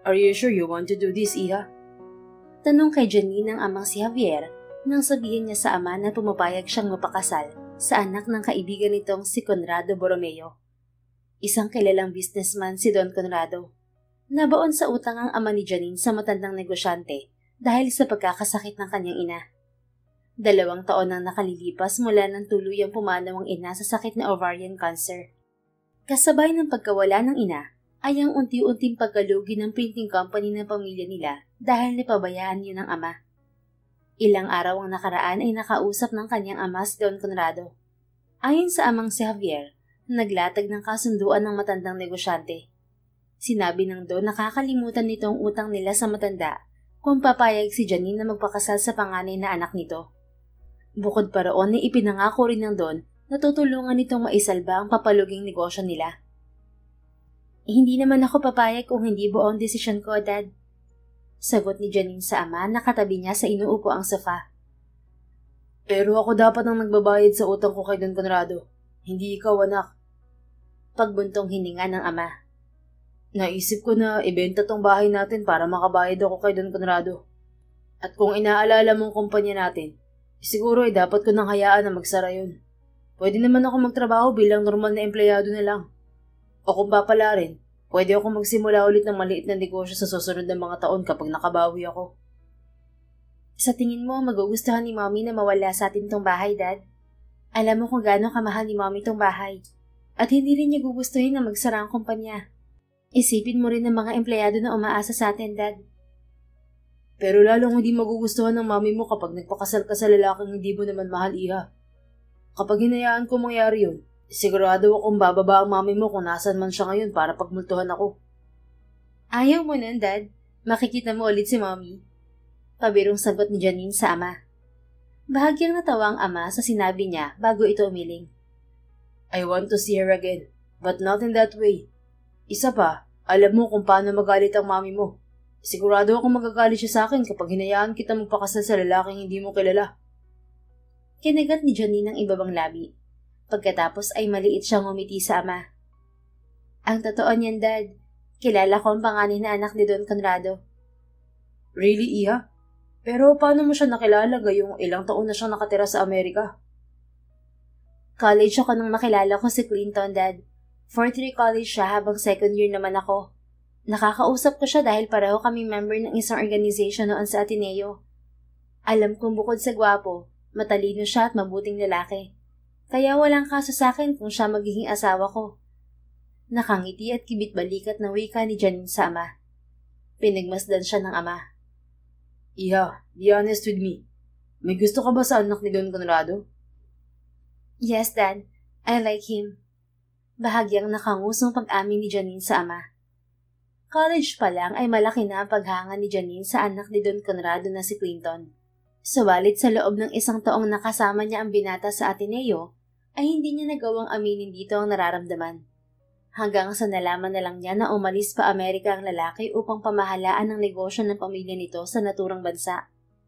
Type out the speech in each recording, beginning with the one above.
Are you sure you want to do this, Iha? Tanong kay Janine ng amang si Javier nang sabihin niya sa ama na pumapayag siyang mapakasal sa anak ng kaibigan nitong si Conrado Borromeo. Isang kilalang businessman si Don Conrado. Nabaon sa utang ang ama ni Janine sa matandang negosyante dahil sa pagkakasakit ng kanyang ina. 2 taon nang nakalilipas mula nang tuluyang pumanaw ang ina sa sakit na ovarian cancer. Kasabay ng pagkawala ng ina ay ang unti-unting pagkalugi ng printing company ng pamilya nila dahil napabayaan yun ng ama. Ilang araw ang nakaraan ay nakausap ng kanyang ama si Don Conrado. Ayon sa amang si Javier, naglatag ng kasunduan ng matandang negosyante. Sinabi ng Don na nakakalimutan nito ang utang nila sa matanda kung papayag si Janine na magpakasal sa panganay na anak nito. Bukod pa roon ay ipinangako rin ng Don na tutulungan nitong maisalba ang papaluging negosyo nila. Hindi naman ako papayag kung hindi buo ang desisyon ko, Dad. Sagot ni Janine sa ama na katabi niya sa inuupo ang sofa. Pero ako dapat ang nagbabayad sa utang ko kay Don Conrado. Hindi ikaw, anak. Pagbuntong hininga ng ama. Naisip ko na ibenta tong bahay natin para makabayad ako kay Don Conrado. At kung inaalala mong kumpanya natin, siguro ay dapat ko nang hayaan na magsara yun. Pwede naman ako magtrabaho bilang normal na empleyado na lang. O kung papala rin, pwede ako magsimula ulit ng maliit na negosyo sa susunod na mga taon kapag nakabawi ako. Sa tingin mo, magugustuhan ni Mommy na mawala sa atin tong bahay, Dad? Alam mo kung gaano kamahal ni Mommy tong bahay. At hindi rin niya gugustuhin na magsara ang kumpanya. Isipin mo rin ng mga empleyado na umaasa sa atin, Dad. Pero lalong hindi magugustuhan ng mami mo kapag nagpakasal ka sa lalaking hindi mo naman mahal, Iha. Kapag hinayaan ko mangyari yun, sigurado akong bababa ang mami mo kung nasan man siya ngayon para pagmultuhan ako. Ayaw mo nun, Dad. Makikita mo ulit si Mommy. Pabirong sagot ni Janine sa ama. Bahagyang natawa ang ama sa sinabi niya bago ito umiling. I want to see her again, but not in that way. Isa pa, alam mo kung paano magalit ang mami mo. Sigurado akong magagalit siya sa akin kapag hinayaan kita magpakasal sa lalaking hindi mo kilala. Kinagat ni Janine ang ibabang labi. Pagkatapos ay maliit siyang umiti sa ama. Ang totoo niyan, Dad. Kilala ko ang panganay na anak ni Don Conrado. Really, Iha? Pero paano mo siya nakilala gayong ilang taon na siyang nakatira sa Amerika? College ako nang makilala ko si Clinton, Dad. 4th year college siya habang 2nd year naman ako. Nakakausap ko siya dahil pareho kami member ng isang organization noon sa Ateneo. Alam kong bukod sa gwapo, matalino siya at mabuting lalaki. Kaya walang kaso sa akin kung siya magiging asawa ko. Nakangiti at kibit-balikat na wika ni Janine sa ama. Pinagmasdan siya ng ama. Iha, be honest with me. May gusto ka ba sa anak ni Don Conrado? Yes, Dad. I like him. Bahagyang nakangusong pag-amin ni Janine sa ama. College pa lang ay malaki na ang paghanga ni Janine sa anak ni Don Conrado na si Clinton. Subalit sa loob ng 1 taong nakasama niya ang binata sa Ateneo, ay hindi niya nagawang aminin dito ang nararamdaman. Hanggang sa nalaman na lang niya na umalis pa Amerika ang lalaki upang pamahalaan ang negosyo ng pamilya nito sa naturang bansa.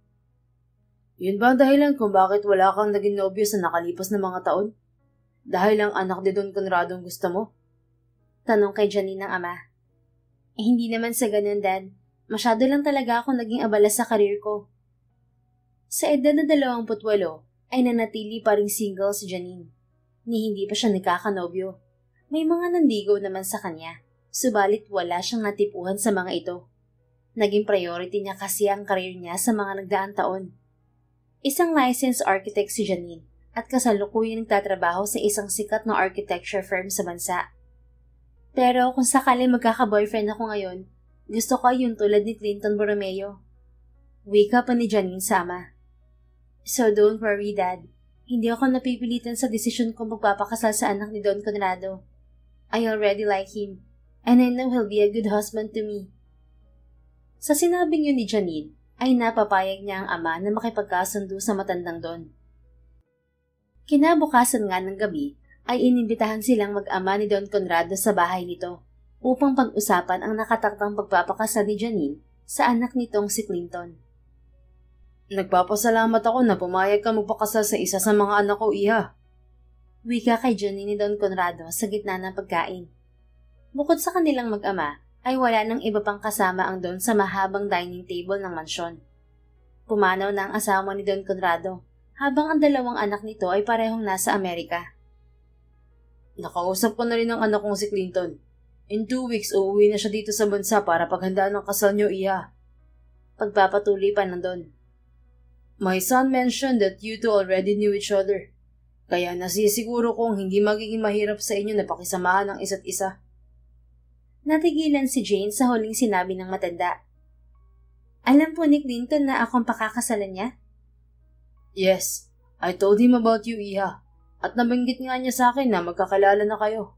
Yun ba ang dahilan kung bakit wala kang naging nobyo sa nakalipas na mga taon? Dahil ang anak ni Don Conrado ang gusto mo? Tanong kay Janine ng ama. Hindi naman sa ganun, Dad. Masyado lang talaga ako naging abala sa karir ko. Sa edad na 28 ay nanatili pa ring single si Janine. Ni hindi pa siya nagkakanobyo. May mga nandigaw naman sa kanya, subalit wala siyang natipuhan sa mga ito. Naging priority niya kasi ang karir niya sa mga nagdaang taon. Isang licensed architect si Janine at kasalukuyang nagtatrabaho sa isang sikat na architecture firm sa bansa. Pero kung sakali magkaka-boyfriend ako ngayon, gusto ko yung tulad ni Clinton Borromeo. Wika pa ni Janine sa ama. So don't worry, Dad. Hindi ako napipilitan sa desisyon kong magpapakasal sa anak ni Don Conrado. I already like him, and I know he'll be a good husband to me. Sa sinabing yun ni Janine, ay napapayag niya ang ama na makipagkasundo sa matandang Don. Kinabukasan nga ng gabi, ay inimbitahan silang mag-ama ni Don Conrado sa bahay nito upang pag-usapan ang nakatakdang pagpapakasal ni Janine sa anak nitong si Clinton. Nagpapasalamat ako na pumayag ka magpakasal sa isa sa mga anak ko, Iha. Wika kay Janine ni Don Conrado sa gitna ng pagkain. Bukod sa kanilang mag-ama, ay wala nang iba pang kasama ang Don sa mahabang dining table ng mansyon. Pumanaw na ang asawa ni Don Conrado, habang ang dalawang anak nito ay parehong nasa Amerika. Nakausap ko na rin ang anak kong si Clinton. In 2 weeks, uuwi na siya dito sa bansa para paghandaan ng kasal niyo, Iha. Pagpapatuloy pa ng Don. My son mentioned that you two already knew each other. Kaya nasisiguro kong hindi magiging mahirap sa inyo na pakisamahan ang isa't isa. Natigilan si Jane sa huling sinabi ng matanda. Alam po ni Clinton na akong pakakasalan niya? Yes, I told him about you, Iha. At nabanggit nga niya sa akin na magkakilala na kayo.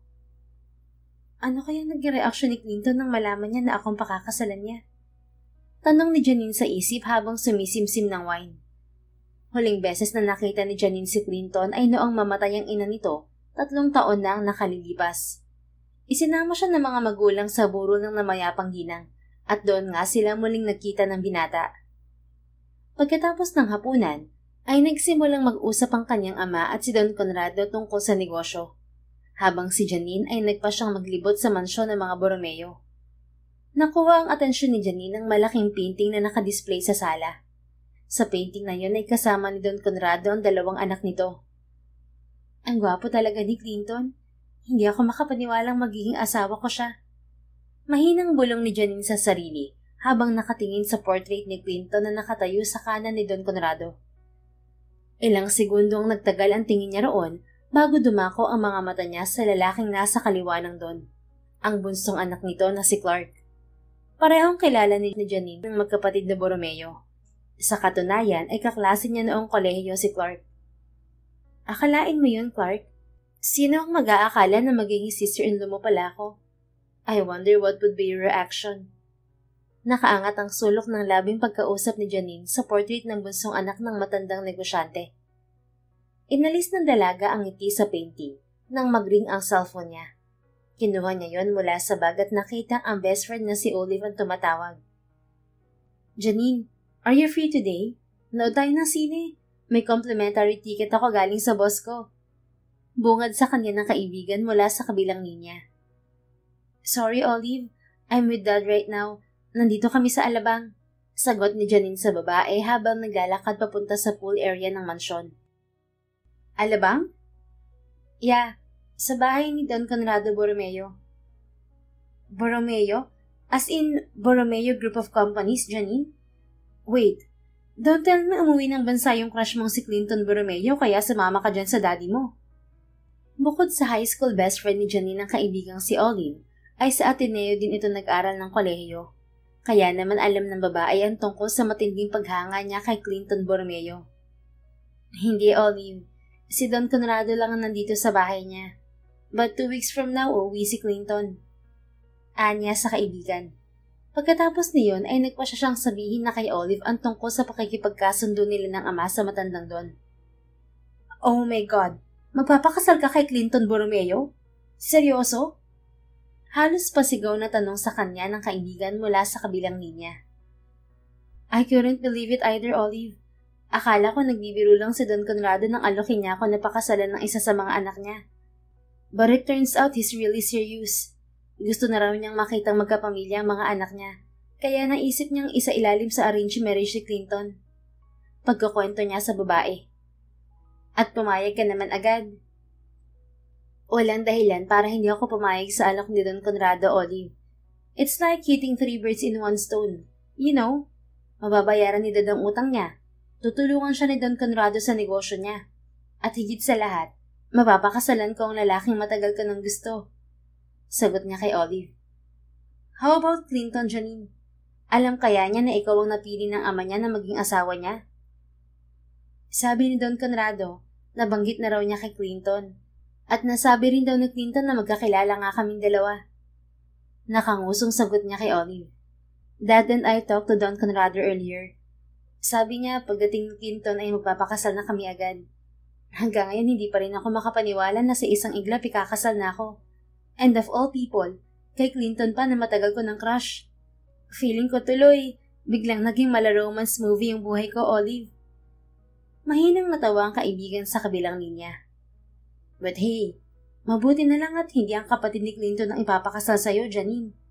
Ano kaya naging reaksyon ni Clinton nang malaman niya na akong pakakasalan niya? Tanong ni Janine sa isip habang sumisimsim ng wine. Huling beses na nakita ni Janine si Clinton ay noong mamatay ang ina nito, 3 taon na ang nakalilipas. Isinama siya ng mga magulang sa burol ng namayapang ginang at doon nga sila muling nagkita ng binata. Pagkatapos ng hapunan, ay nagsimulang mag-usap ang kanyang ama at si Don Conrado tungkol sa negosyo, habang si Janine ay nagpa siyang maglibot sa mansyon ng mga Borromeo. Nakuha ang atensyon ni Janine ng malaking painting na nakadisplay sa sala. Sa painting na yun ay kasama ni Don Conrado ang 2 anak nito. Ang gwapo talaga ni Clinton. Hindi ako makapaniwalang magiging asawa ko siya. Mahinang bulong ni Janine sa sarili habang nakatingin sa portrait ni Clinton na nakatayo sa kanan ni Don Conrado. Ilang segundo ang nagtagal ang tingin niya roon bago dumako ang mga mata niya sa lalaking nasa kaliwa ng Don, ang bunsong anak nito na si Clark. Parehong kilala ni Janine ng magkapatid na Borromeo. Sa katunayan ay kaklase niya noong kolehiyo si Clark. Akalain mo yun, Clark? Sino ang mag-aakala na magiging sister-in-law mo pala ako? I wonder what would be your reaction. Nakaangat ang sulok ng labing pagkausap ni Janine sa portrait ng bunsong anak ng matandang negosyante. Inalis ng dalaga ang ngiti sa painting nang mag-ring ang cellphone niya. Kinuha niya yon mula sa bag at nakita ang best friend na si Olive ang tumatawag. Janine, are you free today? Nood tayo ng sine. May complimentary ticket ako galing sa boss ko. Bungad sa kanya ng kaibigan mula sa kabilang linya. Sorry, Olive. I'm with Dad right now. Nandito kami sa Alabang. Sagot ni Janine sa babae habang naglalakad papunta sa pool area ng mansyon. Alabang? Yeah, sa bahay ni Don Conrado Borromeo. Borromeo? As in, Borromeo Group of Companies, Janine? Wait, don't tell me umuwi ng bansa yung crush mong si Clinton Borromeo kaya sumama ka dyan sa daddy mo. Bukod sa high school best friend ni Janine ang kaibigang si Olive, ay sa Ateneo din ito nag-aral ng kolehiyo. Kaya naman alam ng babae ang tungkol sa matinding paghanga niya kay Clinton Borromeo. Hindi, Olive. Si Don Conrado lang ang nandito sa bahay niya. But 2 weeks from now, uuwi si Clinton. Anya sa kaibigan. Pagkatapos niyon ay nagpa siyang sabihin na kay Olive ang tungkol sa pakikipagkasundo nila ng ama sa matandang Don. Oh my God! Magpapakasal ka kay Clinton Borromeo? Seryoso? Halos pasigaw na tanong sa kanya ng kaibigan mula sa kabilang linya. I couldn't believe it either, Olive. Akala ko nagbibiro lang si Don Conrado nang alokin niya ako na pakasalan ng isa sa mga anak niya. But it turns out he's really serious. Gusto na raw niyang makitang magkapamilya ang mga anak niya, kaya naisip niyang isa ilalim sa arranged marriage si Clinton. Pagkukwento niya sa babae. At pumayag ka naman agad. Walang dahilan para hindi ako pumayag sa alok ni Don Conrado, Olive. It's like hitting 3 birds in 1 stone. You know, mababayaran ni Dad ang utang niya. Tutulungan siya ni Don Conrado sa negosyo niya. At higit sa lahat, mapapakasalan ko ang lalaking matagal ko nang gusto. Sagot niya kay Olive. How about Clinton, Janine? Alam kaya niya na ikaw ang napili ng ama niya na maging asawa niya? Sabi ni Don Conrado, nabanggit na raw niya kay Clinton. At nasabi rin daw ni Clinton na magkakilala nga kaming dalawa. Nakangusong sagot niya kay Olive. Dad and I talked to Don Conrado earlier. Sabi niya pagdating ni Clinton ay magpapakasal na kami agad. Hanggang ngayon hindi pa rin ako makapaniwala na sa isang iglap ikakasal na ako. And of all people, kay Clinton pa na matagal ko ng crush. Feeling ko tuloy, biglang naging mala-romance movie yung buhay ko, Olive. Mahinang natawa ang kaibigan sa kabilang linya. But hey, mabuti na lang at hindi ang kapatid ni Clinton ang ipapakasal sa'yo, Janine.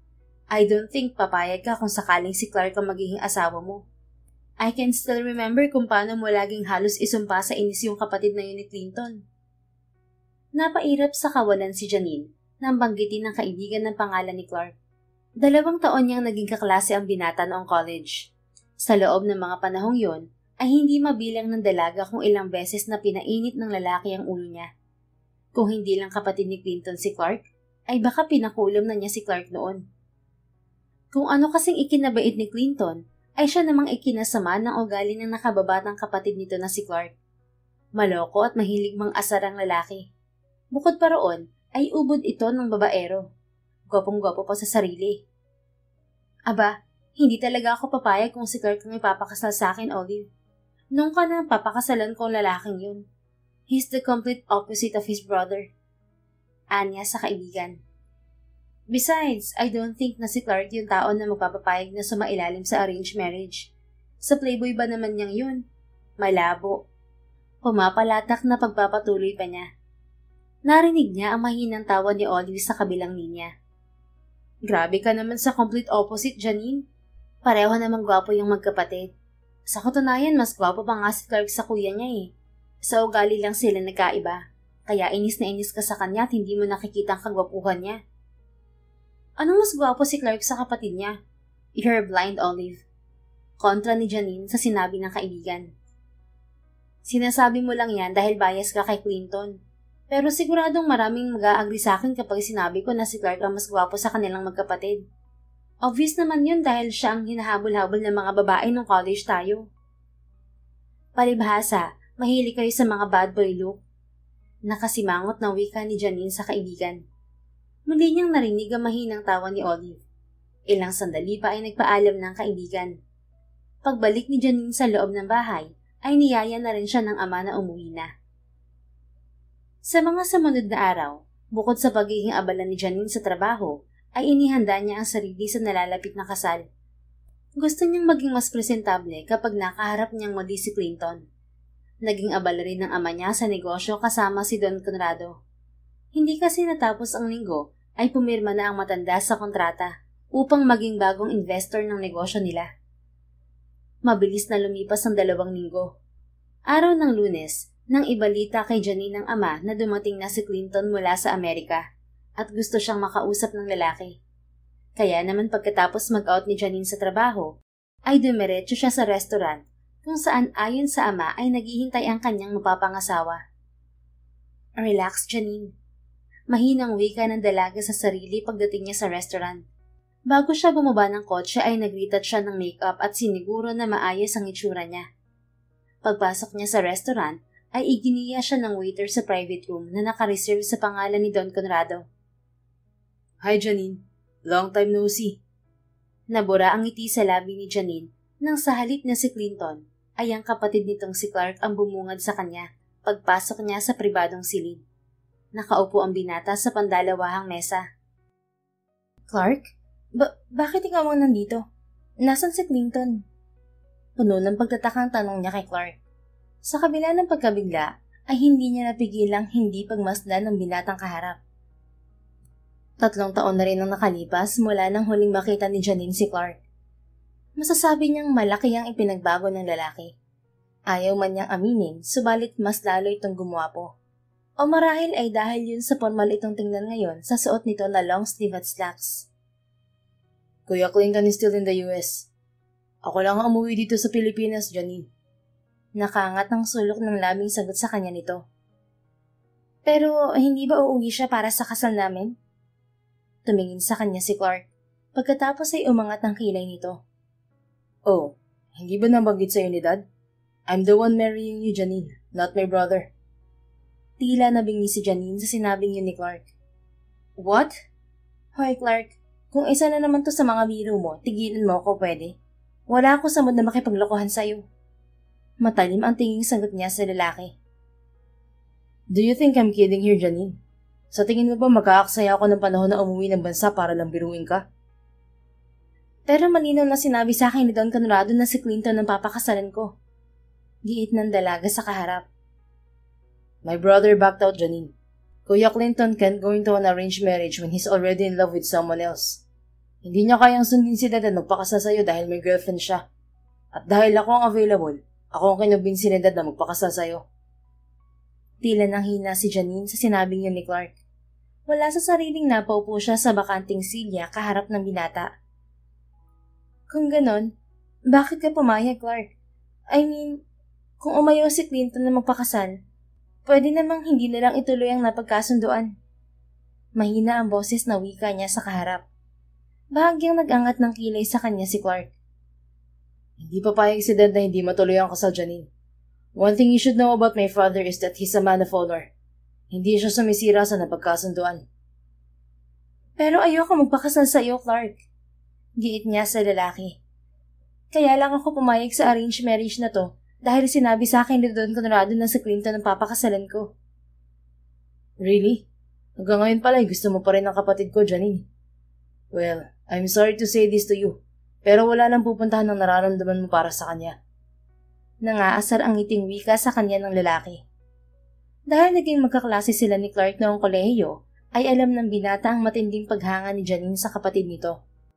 I don't think papayag ka kung sakaling si Clark ang magiging asawa mo. I can still remember kung paano mo laging halos isumpa sa inis yung kapatid na yun ni Clinton. Napairap sa kawalan si Janine nang banggitin ng kaibigan ng pangalan ni Clark. 2 taon niyang naging kaklase ang binata noong college. Sa loob ng mga panahong yon, ay hindi mabilang ng dalaga kung ilang beses na pinainit ng lalaki ang ulo niya. Kung hindi lang kapatid ni Clinton si Clark, ay baka pinakulong na niya si Clark noon. Kung ano kasing ikinabait ni Clinton, ay siya namang ikinasama ng ugali ng nakababatang kapatid nito na si Clark. Maloko at mahilig mang-asar ang lalaki. Bukod pa roon, ay ubod ito ng babaero. Gwapong-gwapo pa sa sarili. Aba, hindi talaga ako papayag kung si Clark ang ipapakasal sa akin, Olive. Nung ka na papakasalan ko ang lalaking yun. He's the complete opposite of his brother. Anya sa kaibigan. Besides, I don't think na si Clark yung tao na magpapapayag na sumailalim sa arranged marriage. Sa playboy ba naman niyang yun? Malabo. Pumapalatak na pagpapatuloy pa niya. Narinig niya ang mahinang tawa ni Olive sa kabilang linya. Grabe ka naman sa complete opposite, Janine. Pareho namang gwapo yung magkapatid. Sa katunayan, mas gwapo pa nga si Clark sa kuya niya eh. Sa ugali lang sila nagkaiba. Kaya inis na inis ka sa kanya at hindi mo nakikita ang kagwapuhan niya. Anong mas gwapo si Clark sa kapatid niya? You're blind, Olive. Kontra ni Janine sa sinabi ng kaibigan. Sinasabi mo lang yan dahil bias ka kay Clinton. Pero siguradong maraming mag-a-agree sa akin kapag sinabi ko na si Clark ang mas gwapo sa kanilang magkapatid. Obvious naman yun dahil siya ang hinahabol-habol ng mga babae nung college tayo. Palibhasa, mahilig kayo sa mga bad boy look. Nakasimangot na wika ni Janine sa kaibigan. Muli niyang narinig ang mahinang tawa ni Olive. Ilang sandali pa ay nagpaalam ng kaibigan. Pagbalik ni Janine sa loob ng bahay, ay niyaya na rin siya ng ama na umuwi na. Sa mga sumunod na araw, bukod sa pagiging abala ni Janine sa trabaho, ay inihanda niya ang sarili sa nalalapit na kasal. Gusto niyang maging mas presentable kapag nakaharap niyang muli si Clinton. Naging abala rin ng ama niya sa negosyo kasama si Don Conrado. Hindi kasi natapos ang linggo ay pumirma na ang matanda sa kontrata upang maging bagong investor ng negosyo nila. Mabilis na lumipas ang 2 linggo. Araw ng Lunes, nang ibalita kay Janine ng ama na dumating na si Clinton mula sa Amerika at gusto siyang makausap ng lalaki. Kaya naman pagkatapos mag-out ni Janine sa trabaho, ay dumiretso siya sa restaurant kung saan ayon sa ama ay naghihintay ang kanyang mapapangasawa. Relax, Janine. Mahinang wika ng dalaga sa sarili pagdating niya sa restaurant. Bago siya bumaba ng kotse ay nagritat siya ng makeup at siniguro na maayos ang itsura niya. Pagpasok niya sa restaurant, ay iginiya siya ng waiter sa private room na nakareserve sa pangalan ni Don Conrado. Hi, Janine. Long time no see. Nabura ang ngiti sa labi ni Janine nang sa halip na si Clinton ay ang kapatid nitong si Clark ang bumungad sa kanya pagpasok niya sa pribadong silid. Nakaupo ang binata sa pandalawahang mesa. Clark? Bakit ikaw ang nandito? Nasaan si Clinton? Puno ng pagtatakang tanong niya kay Clark. Sa kabila ng pagkabigla, ay hindi niya napigilang hindi pagmasdan ng binatang kaharap. 3 taon na rin ang nakalipas mula nang huling makita ni Janine si Clark. Masasabi niyang malaki ang ipinagbago ng lalaki. Ayaw man niyang aminin, subalit mas lalo itong gumwapo. O marahil ay dahil yun sa formal itong tingnan ngayon sa suot nito na long sleeve at slacks. Kuya Clinton is still in the US. Ako lang ang umuwi dito sa Pilipinas, Janine. Nakaangat ng sulok ng labing sagot sa kanya nito. Pero hindi ba uuwi siya para sa kasal namin? Tumingin sa kanya si Clark. Pagkatapos ay umangat ang kilay nito. Oh, hindi ba nabanggit sa'yo ni Dad? I'm the one marrying you, Janine, not my brother. Tila nabingi si Janine sa sinabing yun ni Clark. What? Hoy Clark, kung isa na naman to sa mga biro mo, tigilan mo ako pwede. Wala ako sa mood na makipaglokohan sa'yo. Matalim ang tinging sagot niya sa lalaki. Do you think I'm kidding here, Janine? Sa tingin mo ba magkaaksaya ako ng panahon na umuwi ng bansa para lang biruin ka? Pero malinaw na sinabi sa akin ni Don Conrado na si Clinton ang papakasalan ko. Giit ng dalaga sa kaharap. My brother backed out, Janine. Kuya Clinton can't go into an arranged marriage when he's already in love with someone else. Hindi niya kayang sundin si Dad at magpakasal sa'yo dahil may girlfriend siya. At dahil ako ang available, ako ang kinumbinsi ni Dad na magpakasal sa'yo. Tila nang hina si Janine sa sinabing yun ni Clark. Wala sa sariling napaupo siya sa bakanting silya kaharap ng binata. Kung ganon, bakit ka pumayag, Clark? I mean, kung umayaw si Clinton na magpakasal, pwede namang hindi nilang ituloy ang napagkasunduan. Mahina ang boses na wika niya sa kaharap. Bahagyang nag-angat ng kilay sa kanya si Clark. Hindi papayag si Dad na hindi matuloy ang kasal, Janine. One thing you should know about my father is that he's a man of honor. Hindi siya sumisira sa napagkasunduan. Pero ayoko magpakasal sa iyo, Clark. Giit niya sa lalaki. Kaya lang ako pumayag sa arranged marriage na to dahil sinabi sa akin ni Don Conrado na si Clinton ang papakasalan ko. Really? Hanggang ngayon pala gusto mo pa rin ang kapatid ko, Janine. Well, I'm sorry to say this to you, pero wala nang pupuntahan ng nararamdaman mo para sa kanya. Nangaasar ang ngiting wika sa kanya ng lalaki. Dahil naging magkaklase sila ni Clark noong kolehiyo, ay alam ng binata ang matinding paghanga ni Janine sa kapatid nito.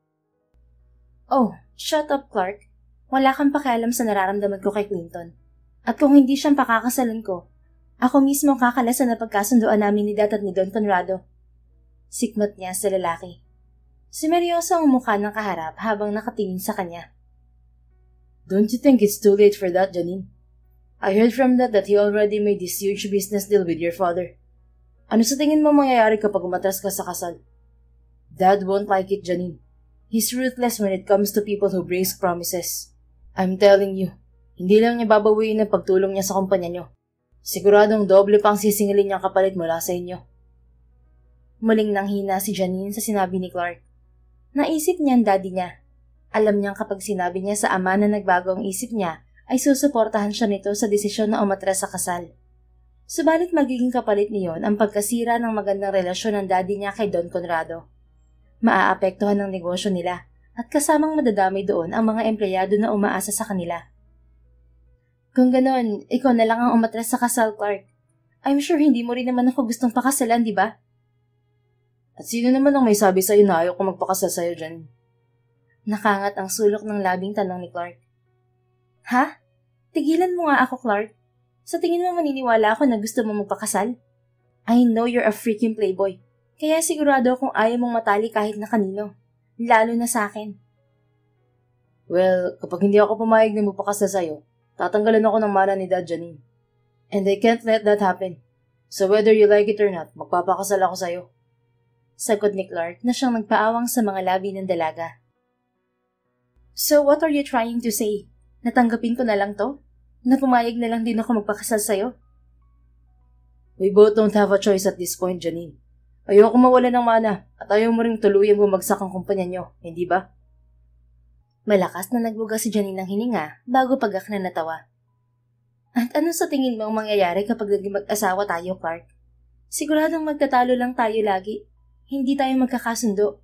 Oh, shut up, Clark. Wala kang pakialam sa nararamdaman ko kay Clinton. At kung hindi siyang pakakasalan ko, ako mismo ang kakalasan na pagkasunduan namin ni Dad at ni Don Conrado. Sikmat niya sa lalaki. Simeryoso ang mukha ng kaharap habang nakatingin sa kanya. Don't you think it's too late for that, Janine? I heard from Dad that he already made this huge business deal with your father. Ano sa tingin mo mangyayari kapag umatras ka sa kasal? Dad won't like it, Janine. He's ruthless when it comes to people who break promises. I'm telling you, hindi lang niya babawiin ang pagtulong niya sa kumpanya niyo. Siguradong doble pang sisingilin niyang kapalit mula sa inyo. Muling nanghina si Janine sa sinabi ni Clark. Naisip niya ang daddy niya. Alam niyang kapag sinabi niya sa ama na nagbago ang isip niya, ay susuportahan siya nito sa desisyon na umatras sa kasal. Subalit magiging kapalit niyon ang pagkasira ng magandang relasyon ng daddy niya kay Don Conrado. Maaapektuhan ang negosyo nila at kasamang madadamay doon ang mga empleyado na umaasa sa kanila. Kung ganon, ikaw na lang ang umatras sa kasal, Clark. I'm sure hindi mo rin naman ako gustong pakasalan, di ba? At sino naman ang may sabi sa'yo na ayaw ko magpakasal sa'yo, Janine? Nakangat ang sulok ng labing tanong ni Clark. Ha? Tigilan mo nga ako, Clark. Sa tingin mo maniniwala ako na gusto mo magpakasal? I know you're a freaking playboy. Kaya sigurado akong ayaw mong matali kahit na kanino. Lalo na sa akin. Well, kapag hindi ako pumayag na magpakasal sa'yo, tatanggalan ako ng mana ni Dad, Janine. And I can't let that happen. So whether you like it or not, magpapakasal ako sa'yo. Sagot ni Clark na siyang nagpaawang sa mga labi ng dalaga. So what are you trying to say? Natanggapin ko na lang to? Na pumayag na lang din ako magpakasal sa'yo? We both don't have a choice at this point, Janine. Ayoko mawala ng mana at ayaw mo ring tuluyang bumagsak ang kumpanya niyo, hindi ba? Malakas na nagbuga si Janine ng hininga bago pagak na natawa. At ano sa tingin mo ang mangyayari kapag naging mag-asawa tayo, Clark? Siguradong magtatalo lang tayo lagi. Hindi tayo magkakasundo.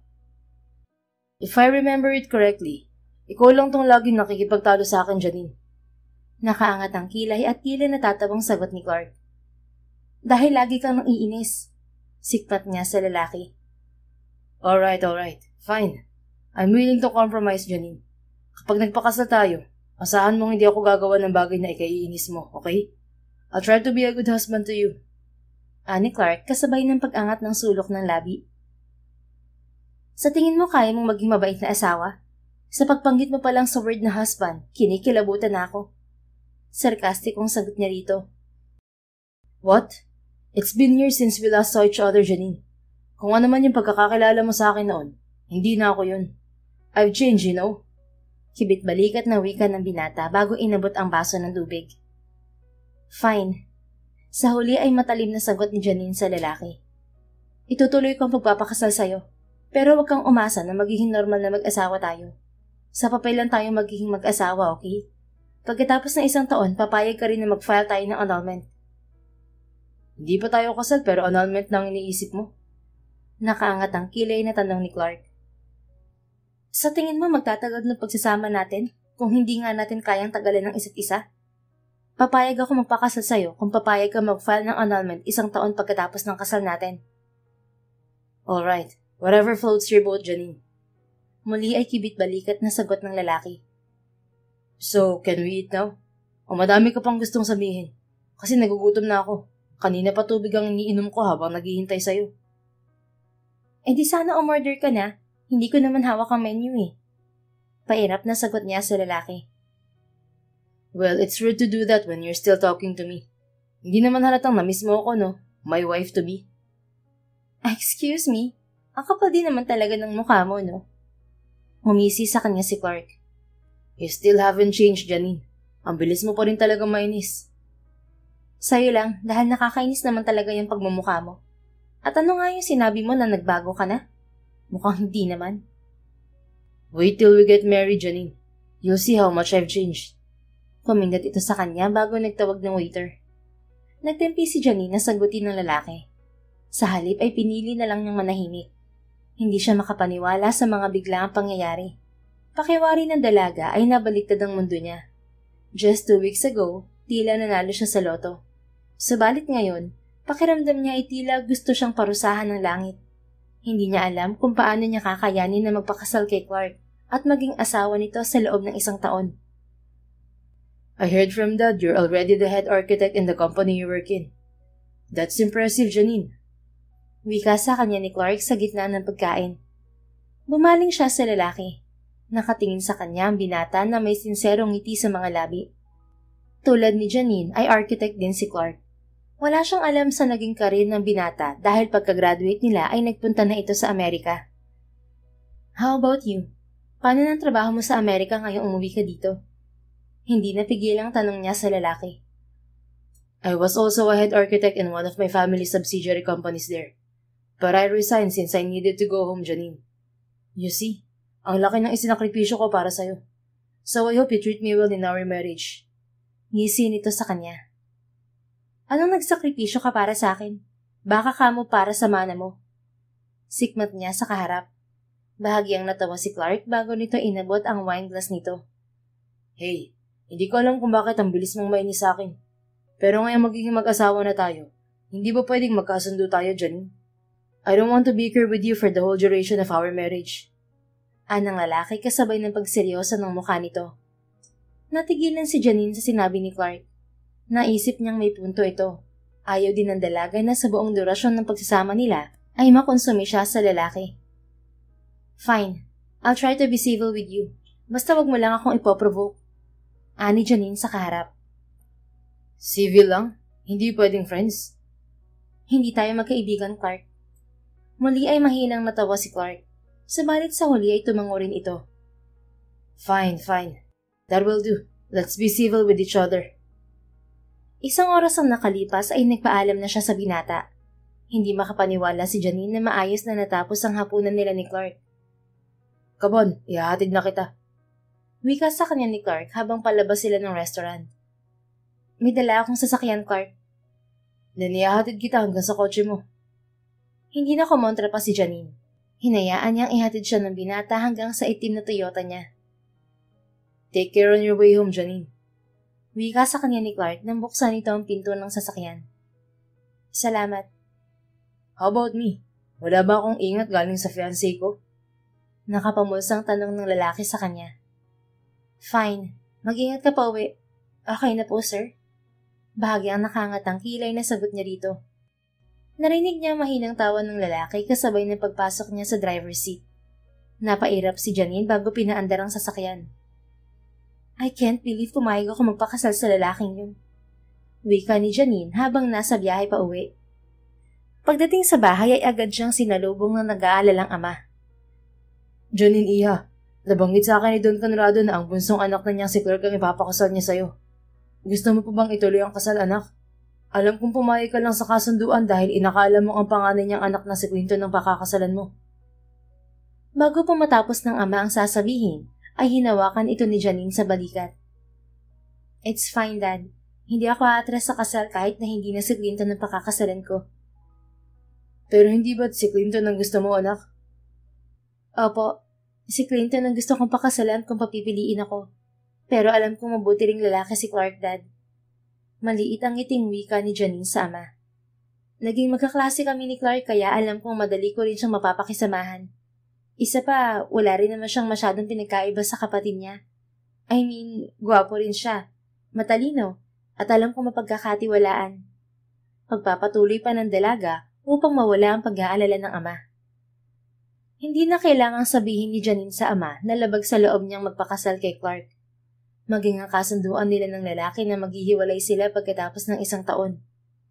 If I remember it correctly, ikaw lang tong laging nakikipagtalo sa akin, Janine. Nakaangat ang kilay at tila natatabang sagot ni Clark. Dahil lagi kang naiinis. Sikpat niya sa lalaki. Alright. Fine. I'm willing to compromise, Janine. Kapag nagpakasal tayo, asahan mong hindi ako gagawa ng bagay na ikaiinis mo, okay? I'll try to be a good husband to you. Ani Clark kasabay ng pag-angat ng sulok ng labi. Sa tingin mo kaya mong maging mabait na asawa? Sa pagpanggit mo pa lang sa word na husband, kinikilabutan na ako. Sarkastikong sagot niya rito. What? It's been years since we last saw each other, Janine. Kung ano man yung pagkakakilala mo sa akin noon, hindi na ako yun. I've changed, you know? Kibit balikat na wika ng binata bago inabot ang baso ng tubig. Fine. Sa huli ay matalim na sagot ni Janine sa lalaki. Itutuloy ko ang pagpapakasal sa'yo, pero huwag kang umasa na magiging normal na mag-asawa tayo. Sa papel lang tayo magiging mag-asawa, okay? Pagkatapos ng 1 taon, papayag ka rin na mag-file tayo ng annulment. Hindi pa tayo kasal pero annulment na ang iniisip mo. Nakaangat ang kilay na tanong ni Clark. Sa tingin mo magtatagal ng pagsasama natin kung hindi nga natin kayang tagalan ng isa't isa? Papayag ako magpakasal sa'yo kung papayag ka mag-file ng annulment 1 taon pagkatapos ng kasal natin. Alright, whatever floats your boat, Janine. Muli ay kibit-balikat na sagot ng lalaki. So, can we eat now? O madami ka pang gustong sabihin? Kasi nagugutom na ako. Kanina pa tubig ang iniinom ko habang naghihintay sa'yo. Eh di sana umorder ka na. Hindi ko naman hawak ang menu eh. Pairap na sagot niya sa lalaki. Well, it's rude to do that when you're still talking to me. Hindi naman halatang na-miss mo ako, no? My wife-to-be. Excuse me? Ang kapal din naman talaga ng mukha mo, no? Ngumisi sa kanya si Clark. You still haven't changed, Janine. Ang bilis mo pa rin talaga mainis. Sa'yo lang, dahil nakakainis naman talaga yung pagmumukha mo. At ano nga yung sinabi mo na nagbago ka na? Mukhang hindi naman. Wait till we get married, Janine. You'll see how much I've changed. Kumindat ito sa kanya bago nagtawag ng waiter. Nagtempi si Janine na sagutin ng lalaki. Sa halip ay pinili na lang niyang manahimik. Hindi siya makapaniwala sa mga biglaang pangyayari. Pakiwari ng dalaga ay nabaliktad ang mundo niya. Just 2 weeks ago, tila nanalo siya sa loto. Subalit ngayon, pakiramdam niya ay tila gusto siyang parusahan ng langit. Hindi niya alam kung paano niya kakayanin na magpakasal kay Clark at maging asawa nito sa loob ng 1 taon. I heard from Dad you're already the head architect in the company you work in. That's impressive, Janine. Wika sa kanya ni Clark sa gitna ng pagkain. Bumaling siya sa lalaki. Nakatingin sa kanya ang binata na may sinserong ngiti sa mga labi. Tulad ni Janine ay architect din si Clark. Wala siyang alam sa naging karir ng binata dahil pagka-graduate nila ay nagpunta na ito sa Amerika. How about you? Paano ng trabaho mo sa Amerika ngayong umuwi ka dito? Hindi napigil ang tanong niya sa lalaki. I was also a head architect in one of my family's subsidiary companies there. But I resigned since I needed to go home, Janine. You see, ang laki ng isinakripisyo ko para sa'yo. So I hope you treat me well in our marriage. Ngisi nito sa kanya. Anong nagsakripisyo ka para sa akin? Baka kamo para sa mana mo. Sikmat niya sa kaharap. Bahagyang natawa si Clark bago nito inabot ang wine glass nito. Hey, hindi ko alam kung bakit ang bilis mong mainis sa akin. Pero ngayong magiging mag-asawa na tayo, hindi ba pwedeng magkasundo tayo, Janine? I don't want to bicker with you for the whole duration of our marriage. Anang lalaki kasabay ng pagseryoso ng mukha nito. Natigilan si Janine sa sinabi ni Clark. Naisip niyang may punto ito. Ayaw din ng dalaga na sa buong durasyon ng pagsasama nila ay makonsumi siya sa lalaki. Fine, I'll try to be civil with you. Basta wag mo lang akong ipoprovoke. Ani Janine sa kaharap. Civil lang? Hindi pwedeng friends? Hindi tayo magkaibigan, Clark. Muli ay mahinang natawa si Clark. Subalit sa huli ay tumango rin ito. Fine. That will do. Let's be civil with each other. 1 oras ang nakalipas ay nagpaalam na siya sa binata. Hindi makapaniwala si Janine na maayos na natapos ang hapunan nila ni Clark. Come on, ihahatid na kita. Wika sa kanya ni Clark habang palabas sila ng restaurant. May dala akong sasakyan, Clark. Ihahatid kita hanggang sa kotse mo. Hindi na kumontra pa si Janine. Hinayaan niyang ihatid siya ng binata hanggang sa itim na Toyota niya. Take care on your way home, Janine. Wika sa kanya ni Clark nang buksan ito ang pinto ng sasakyan. Salamat. How about me? Wala ba akong ingat galing sa fiancé ko? Nakapamulsang tanong ng lalaki sa kanya. Fine. Mag-ingat ka pa uwi. Okay na po, sir. Bahagyang nakangat ang kilay na sagot niya rito. Narinig niya mahinang tawa ng lalaki kasabay ng pagpasok niya sa driver's seat. Napairap si Janine bago pinaandar ang sasakyan. I can't believe pumayag ako magpakasal sa lalaking yun. Wika ni Janine habang nasa biyahe pa uwi. Pagdating sa bahay ay agad siyang sinalubong ng nag-aalalang ama. Janine, iha, nabanggit sa akin ni Don Conrado na ang bunsong anak na niyang si Clark ang ipapakasal niya sa'yo. Gusto mo pa bang ituloy ang kasal, anak? Alam kong pumayag ka lang sa kasunduan dahil inakala mo ang panganay niyang anak na si Clinton ng pakakasalan mo. Bago pa matapos ng ama ang sasabihin, ay hinawakan ito ni Janine sa balikat. It's fine, Dad. Hindi ako aatras sa kasal kahit na hindi na si Clinton ang pakakasalan ko. Pero hindi ba't si Clinton ang gusto mo, anak? Opo, si Clinton ang gusto kong pakasalan kung papipiliin ako. Pero alam kong mabuti ring lalaki si Clark, Dad. Maliit ang ngiting wika ni Janine sa ama. Naging magkaklase kami ni Clark kaya alam kong madali ko rin siyang mapapakisamahan. Isa pa, wala rin naman siyang masyadong pinagkaiba sa kapatid niya. I mean, gwapo rin siya, matalino, at alam kong mapagkakatiwalaan. Pagpapatuloy pa ng dalaga upang mawala ang pag-aalala ng ama. Hindi na kailangang sabihin ni Janine sa ama na labag sa loob niyang magpakasal kay Clark. Maging ang kasunduan nila ng lalaki na maghihiwalay sila pagkatapos ng 1 taon.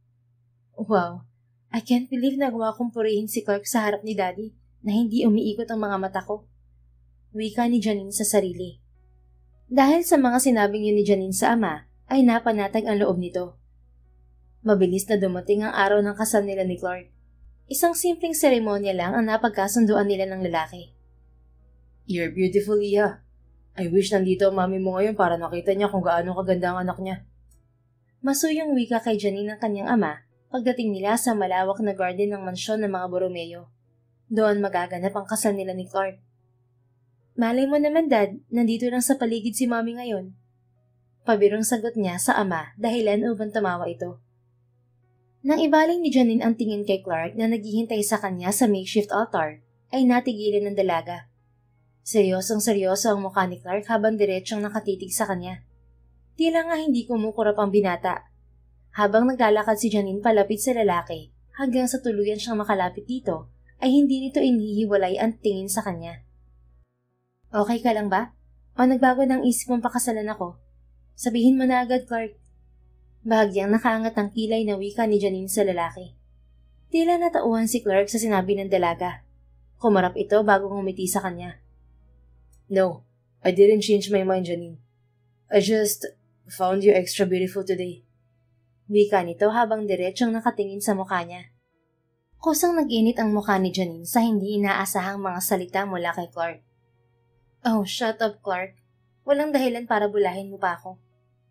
Wow, I can't believe nagawa kong purihin si Clark sa harap ni Daddy na hindi umiikot ang mga mata ko. Wika ni Janine sa sarili. Dahil sa mga sinabing yun ni Janine sa ama, ay napanatag ang loob nito. Mabilis na dumating ang araw ng kasal nila ni Clark. Isang simpleng seremonya lang ang napagkasunduan nila ng lalaki. You're beautiful, Iha. I wish nandito ang mami mo ngayon para nakita niya kung gaano kaganda ang anak niya. Masuyong wika kay Janine ng kanyang ama pagdating nila sa malawak na garden ng mansyon ng mga Borromeo. Doon magaganap ang kasal nila ni Clark. Malay mo naman, Dad, nandito lang sa paligid si mami ngayon. Pabirong sagot niya sa ama dahilan upang tumawa ito. Nang ibaling ni Janine ang tingin kay Clark na naghihintay sa kanya sa makeshift altar, ay natigilan ng dalaga. Seryosong-seryoso ang mukha ni Clark habang diretsyong nakatitig sa kanya. Tila nga hindi kumukurap ang binata. Habang naglalakad si Janine palapit sa lalaki, hanggang sa tuluyan siyang makalapit dito, ay hindi nito inihiwalay ang tingin sa kanya. Okay ka lang ba? O nagbago ng isip mong pakasalan ako? Sabihin mo na agad, Clark. Bahagyang nakaangat ang kilay na wika ni Janine sa lalaki. Tila natauhan si Clark sa sinabi ng dalaga. Kumarap ito bago ngumiti sa kanya. No, I didn't change my mind, Janine. I just found you extra beautiful today. Wika nito habang diretsyong nakatingin sa mukha niya. Kusang nag-init ang mukha ni Janine sa hindi inaasahang mga salita mula kay Clark. Oh, shut up, Clark. Walang dahilan para bulahin mo pa ako.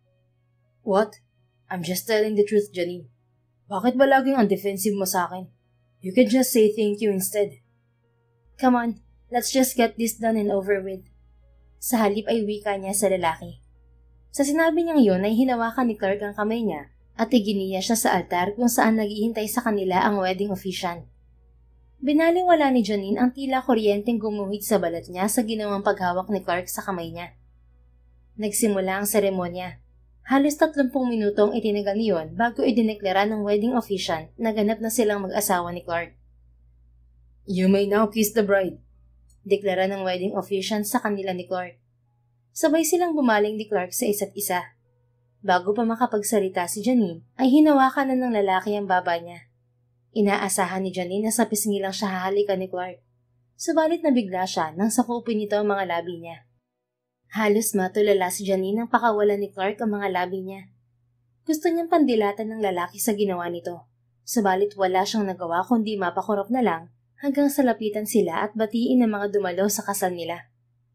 What? I'm just telling the truth, Janine. Bakit ba laging ang defensive mo sa akin? You can just say thank you instead. Come on, let's just get this done and over with. Sa halip ay wika niya sa lalaki. Sa sinabi niyang iyon ay hinawakan ni Clark ang kamay niya at iginiya siya sa altar kung saan naghihintay sa kanila ang wedding officiant. Binaliwala ni Janine ang tila kuryenteng gumuhit sa balat niya sa ginawang paghawak ni Clark sa kamay niya. Nagsimula ang seremonya. Halos 30 minutong itinagal niyon bago idineklara ng wedding officiant na ganap na silang mag-asawa ni Clark. You may now kiss the bride, deklara ng wedding officiant sa kanila ni Clark. Sabay silang bumaling ni Clark sa isa't isa. Bago pa makapagsalita si Janine, ay hinawakan na ng lalaki ang baba niya. Inaasahan ni Janine na sa pisngi lang siya hahalikan ni Clark. Subalit nabigla siya nang sakupin nito ang mga labi niya. Halos matulala si Janine nang pakawalan ni Clark ang mga labi niya. Gusto niyang pandilatan ng lalaki sa ginawa nito. Subalit wala siyang nagawa kundi mapakurap na lang hanggang sa lapitan sila at batiin ang mga dumalo sa kasal nila.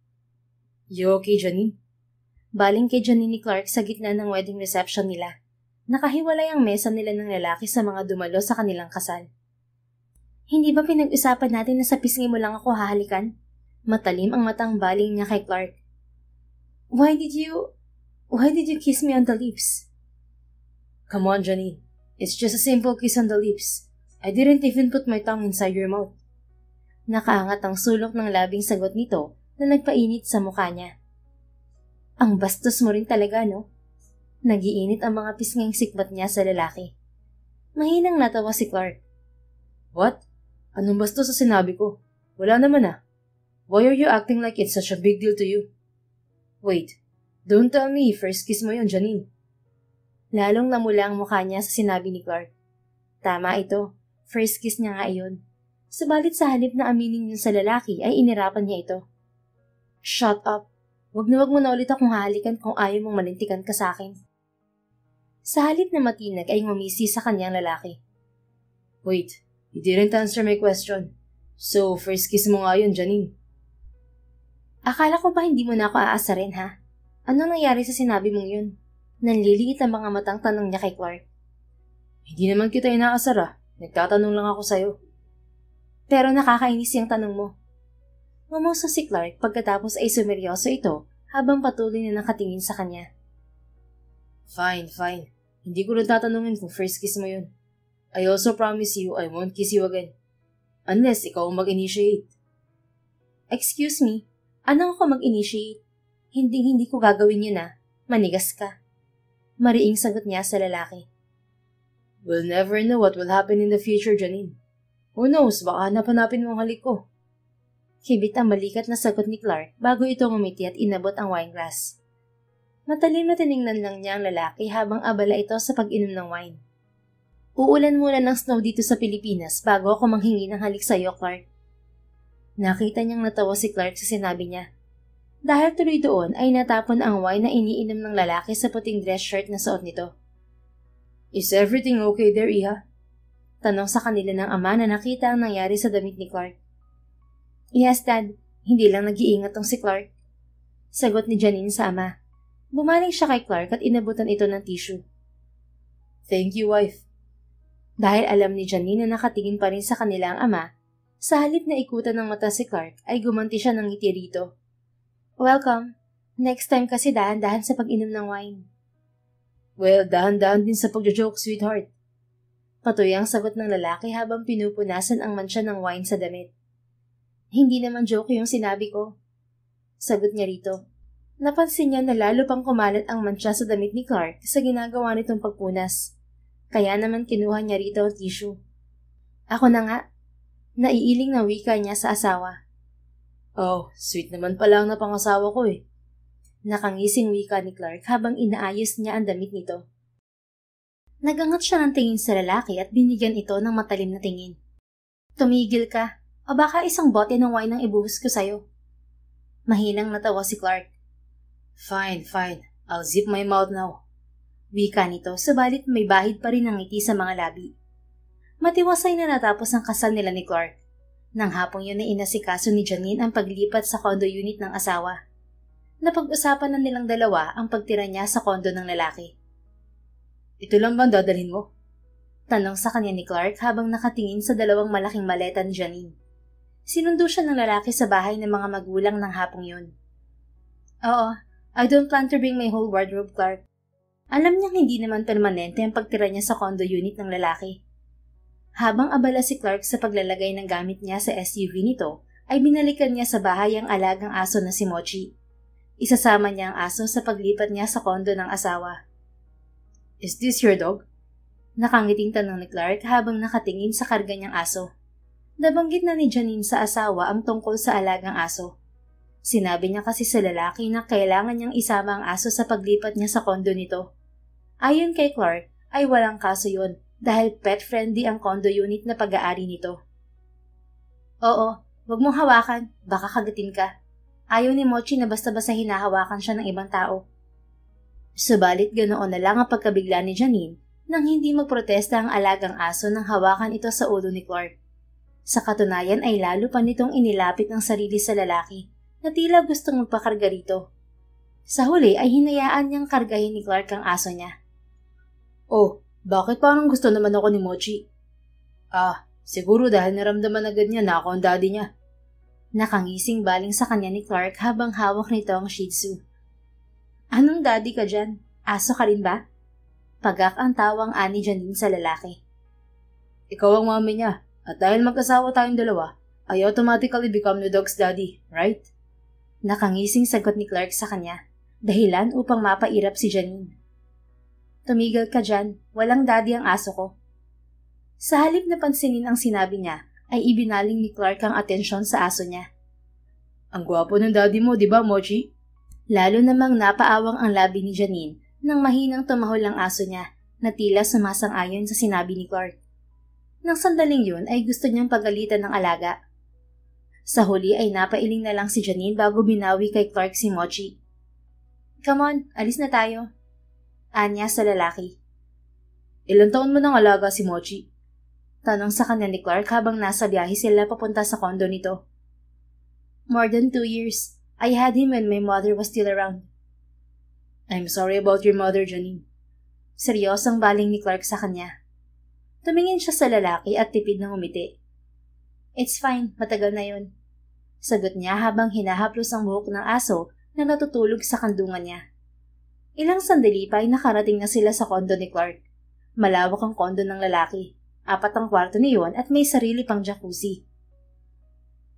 You okay, Janine? Baling kay Janine ni Clark sa gitna ng wedding reception nila. Nakahiwalay ang mesa nila ng lalaki sa mga dumalo sa kanilang kasal. Hindi ba pinag-usapan natin na sa pisngi mo lang ako hahalikan? Matalim ang matang baling niya kay Clark. Why did you kiss me on the lips? Come on, Janine. It's just a simple kiss on the lips. I didn't even put my tongue inside your mouth. Nakaangat ang sulok ng labing sagot nito na nagpainit sa mukha niya. Ang bastos mo rin talaga, no? Nagiinit ang mga pisngang sikbat niya sa lalaki. Mahinang natawa si Clark. What? Anong bastos sa sinabi ko? Wala naman ah. Why are you acting like it's such a big deal to you? Wait, don't tell me first kiss mo yun, Janine. Lalong namula ang mukha niya sa sinabi ni Clark. Tama ito, first kiss niya nga iyon. Subalit sa halip na aminin niya sa lalaki ay inirapan niya ito. Shut up. Wag mo na ulit akong hahalikan kung ayaw mong malintikan ka sa akin. Sa halip na matinag ay ngumisi sa kanyang lalaki. Wait, you didn't answer my question. So, first kiss mo nga yun, Janine. Akala ko ba hindi mo na ako aasarin, ha? Anong nangyari sa sinabi mong yun? Nanliliit ang mga matang tanong niya kay Clark. Hindi naman kita inaasar ah. Nagtatanong lang ako sa'yo. Pero nakakainis yung tanong mo. Ngumuso si Clark pagkatapos ay sumeryoso ito habang patuloy na nakatingin sa kanya. Fine. Hindi ko rin tatanungin kung first kiss mo yun. I also promise you I won't kiss you again. Unless ikaw mag-initiate. Excuse me, anong ako mag-initiate? Hindi ko gagawin yun Manigas ka. Mariing sagot niya sa lalaki. We'll never know what will happen in the future, Janine. Who knows, baka hanap-hanapin mo ang halik ko. Hibit ang balikat na sagot ni Clark bago ito ngumiti at inabot ang wine glass. Matalim na tiningnan lang niya ang lalaki habang abala ito sa pag-inom ng wine. Uulan muna ng snow dito sa Pilipinas bago ako manghingi ng halik sa iyo, Clark. Nakita niyang natawa si Clark sa sinabi niya. Dahil tuloy doon ay natapon ang wine na iniinom ng lalaki sa puting dress shirt na suot nito. Is everything okay there, Iha? Tanong sa kanila ng ama na nakita ang nangyari sa damit ni Clark. Yes, Dad. Hindi lang nag-iingat tong si Clark. Sagot ni Janine sa ama. Bumaling siya kay Clark at inabutan ito ng tissue. Thank you, wife. Dahil alam ni Janine na nakatingin pa rin sa kanila ang ama, sa halip na ikutan ng mata si Clark ay gumanti siya ng ngiti rito. Welcome. Next time kasi dahan-dahan sa pag-inom ng wine. Well, dahan-dahan din sa pagjo-joke, sweetheart. Patuyang sagot ng lalaki habang pinupunasan ang mansya ng wine sa damit. Hindi naman joke yung sinabi ko. Sagot niya rito. Napansin niya na lalo pang kumalat ang mansya sa damit ni Clark sa ginagawa nitong pagpunas. Kaya naman kinuha niya rito ang tissue. Ako na nga. Naiiling na wika niya sa asawa. Oh, sweet naman pala ang napangasawa ko Nakangising wika ni Clark habang inaayos niya ang damit nito. Nagangat siya ng tingin sa lalaki at binigyan ito ng matalim na tingin. Tumigil ka, o baka isang bote ng wine ang ibuhos ko sa'yo. Mahinang natawa si Clark. Fine. I'll zip my mouth now. Wika nito, subalit may bahid pa rin ang ngiti sa mga labi. Matiwasay na natapos ang kasal nila ni Clark. Nang hapong yun ay inasikaso ni Janine ang paglipat sa condo unit ng asawa. Napag-usapan na nilang dalawa ang pagtira niya sa condo ng lalaki. Ito lang ba dadalhin mo? Tanong sa kanya ni Clark habang nakatingin sa dalawang malaking maleta ni Janine. Sinundo siya ng lalaki sa bahay ng mga magulang ng hapong yun. Oo, I don't plan to bring my whole wardrobe, Clark. Alam niyang hindi naman permanente ang pagtira niya sa condo unit ng lalaki. Habang abala si Clark sa paglalagay ng gamit niya sa SUV nito, ay binalikan niya sa bahay ang alagang aso na si Mochi. Isasama niya ang aso sa paglipat niya sa kondo ng asawa. Is this your dog? Nakangiting tanong ni Clark habang nakatingin sa karga niyang aso. Nabanggit na ni Janine sa asawa ang tungkol sa alagang aso. Sinabi niya kasi sa lalaki na kailangan niyang isama ang aso sa paglipat niya sa kondo nito. Ayon kay Clark, ay walang kaso yun dahil pet-friendly ang condo unit na pag-aari nito. Oo, wag mong hawakan, baka kagatin ka. Ayaw ni Mochi na basta-basta hinahawakan siya ng ibang tao. Subalit ganoon na lang ang pagkabigla ni Janine nang hindi magprotesta ang alagang aso nang hawakan ito sa ulo ni Clark. Sa katunayan ay lalo pa nitong inilapit ng sarili sa lalaki na tila gustong magpakarga rito. Sa huli ay hinayaan niyang kargahin ni Clark ang aso niya. Oh, bakit parang gusto naman ako ni Mochi? Siguro dahil naramdaman agad niya na ako ang daddy niya. Nakangising baling sa kanya ni Clark habang hawak nito ang Shih Tzu. Anong daddy ka dyan? Aso ka rin ba? Pagak ang tawang ani Janine sa lalaki. Ikaw ang mami niya, at dahil mag-asawa tayong dalawa, I automatically become the dog's daddy, right? Nakangising sagot ni Clark sa kanya, dahilan upang mapairap si Janine. Tumigil ka dyan, walang daddy ang aso ko. Sa halip na pansinin ang sinabi niya, ay ibinaling ni Clark ang atensyon sa aso niya. Ang gwapo ng daddy mo, di ba, Mochi? Lalo namang napaawang ang labi ni Janine nang mahinang tumahol ang aso niya na tila sumasang-ayon sa sinabi ni Clark. Nang sandaling yun ay gusto niyang pagalitan ng alaga. Sa huli ay napailing na lang si Janine bago binawi kay Clark si Mochi. Come on, alis na tayo. Anya sa lalaki. Ilang taon mo nang alaga si Mochi? Tanong sa kanya ni Clark habang nasa biyahe sila papunta sa kondo nito. More than 2 years. I had him when my mother was still around. I'm sorry about your mother, Janine. Seryosang baling ni Clark sa kanya. Tumingin siya sa lalaki at tipid na ngumiti. It's fine, matagal na yun. Sagot niya habang hinahaplos ang buhok ng aso na natutulog sa kandungan niya. Ilang sandali pa ay nakarating na sila sa kondo ni Clark. Malawak ang kondo ng lalaki. 4 ang kwarto niyon at may sarili pang jacuzzi.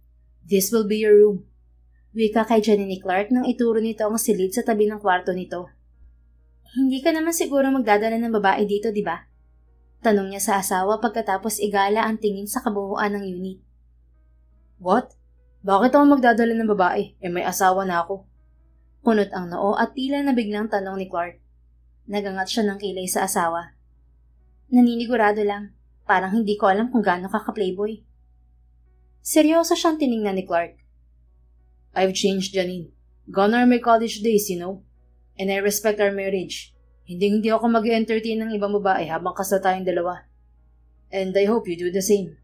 This will be your room. Wika kay Janine ni Clark nang ituro nito ang silid sa tabi ng kwarto nito. Hindi ka naman siguro magdadala ng babae dito, di ba? Tanong niya sa asawa pagkatapos igala ang tingin sa kabuuan ng unit. What? Bakit ako magdadala ng babae? May asawa na ako. Kunot ang noo at tila na biglang tanong ni Clark. Nagangat siya ng kilay sa asawa. Naninigurado lang. Parang hindi ko alam kung gaano ka ka-playboy. Seryoso siyang tiningnan ni Clark. I've changed, Janine. Gone are my college days, you know. And I respect our marriage. Hindi ako mag-entertain ng ibang babae habang kasal tayong dalawa. And I hope you do the same.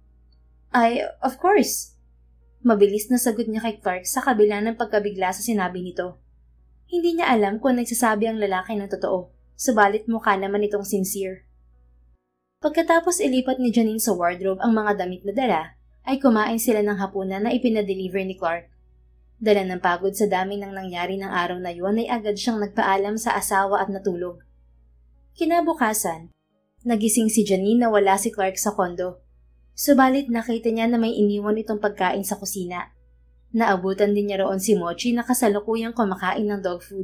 Of course. Mabilis na sagot niya kay Clark sa kabila ng pagkabigla sa sinabi nito. Hindi niya alam kung nagsasabi ang lalaki ng totoo, subalit mukha naman itong sincere. Pagkatapos ilipat ni Janine sa wardrobe ang mga damit na dala, ay kumain sila ng hapunan na ipinadeliver ni Clark. Dala ng pagod sa dami ng nangyari ng araw na yun ay agad siyang nagpaalam sa asawa at natulog. Kinabukasan, nagising si Janine na wala si Clark sa kondo. Subalit nakita niya na may iniwan itong pagkain sa kusina. Naabutan din niya roon si Mochi na kasalukuyang kumakain ng dog food.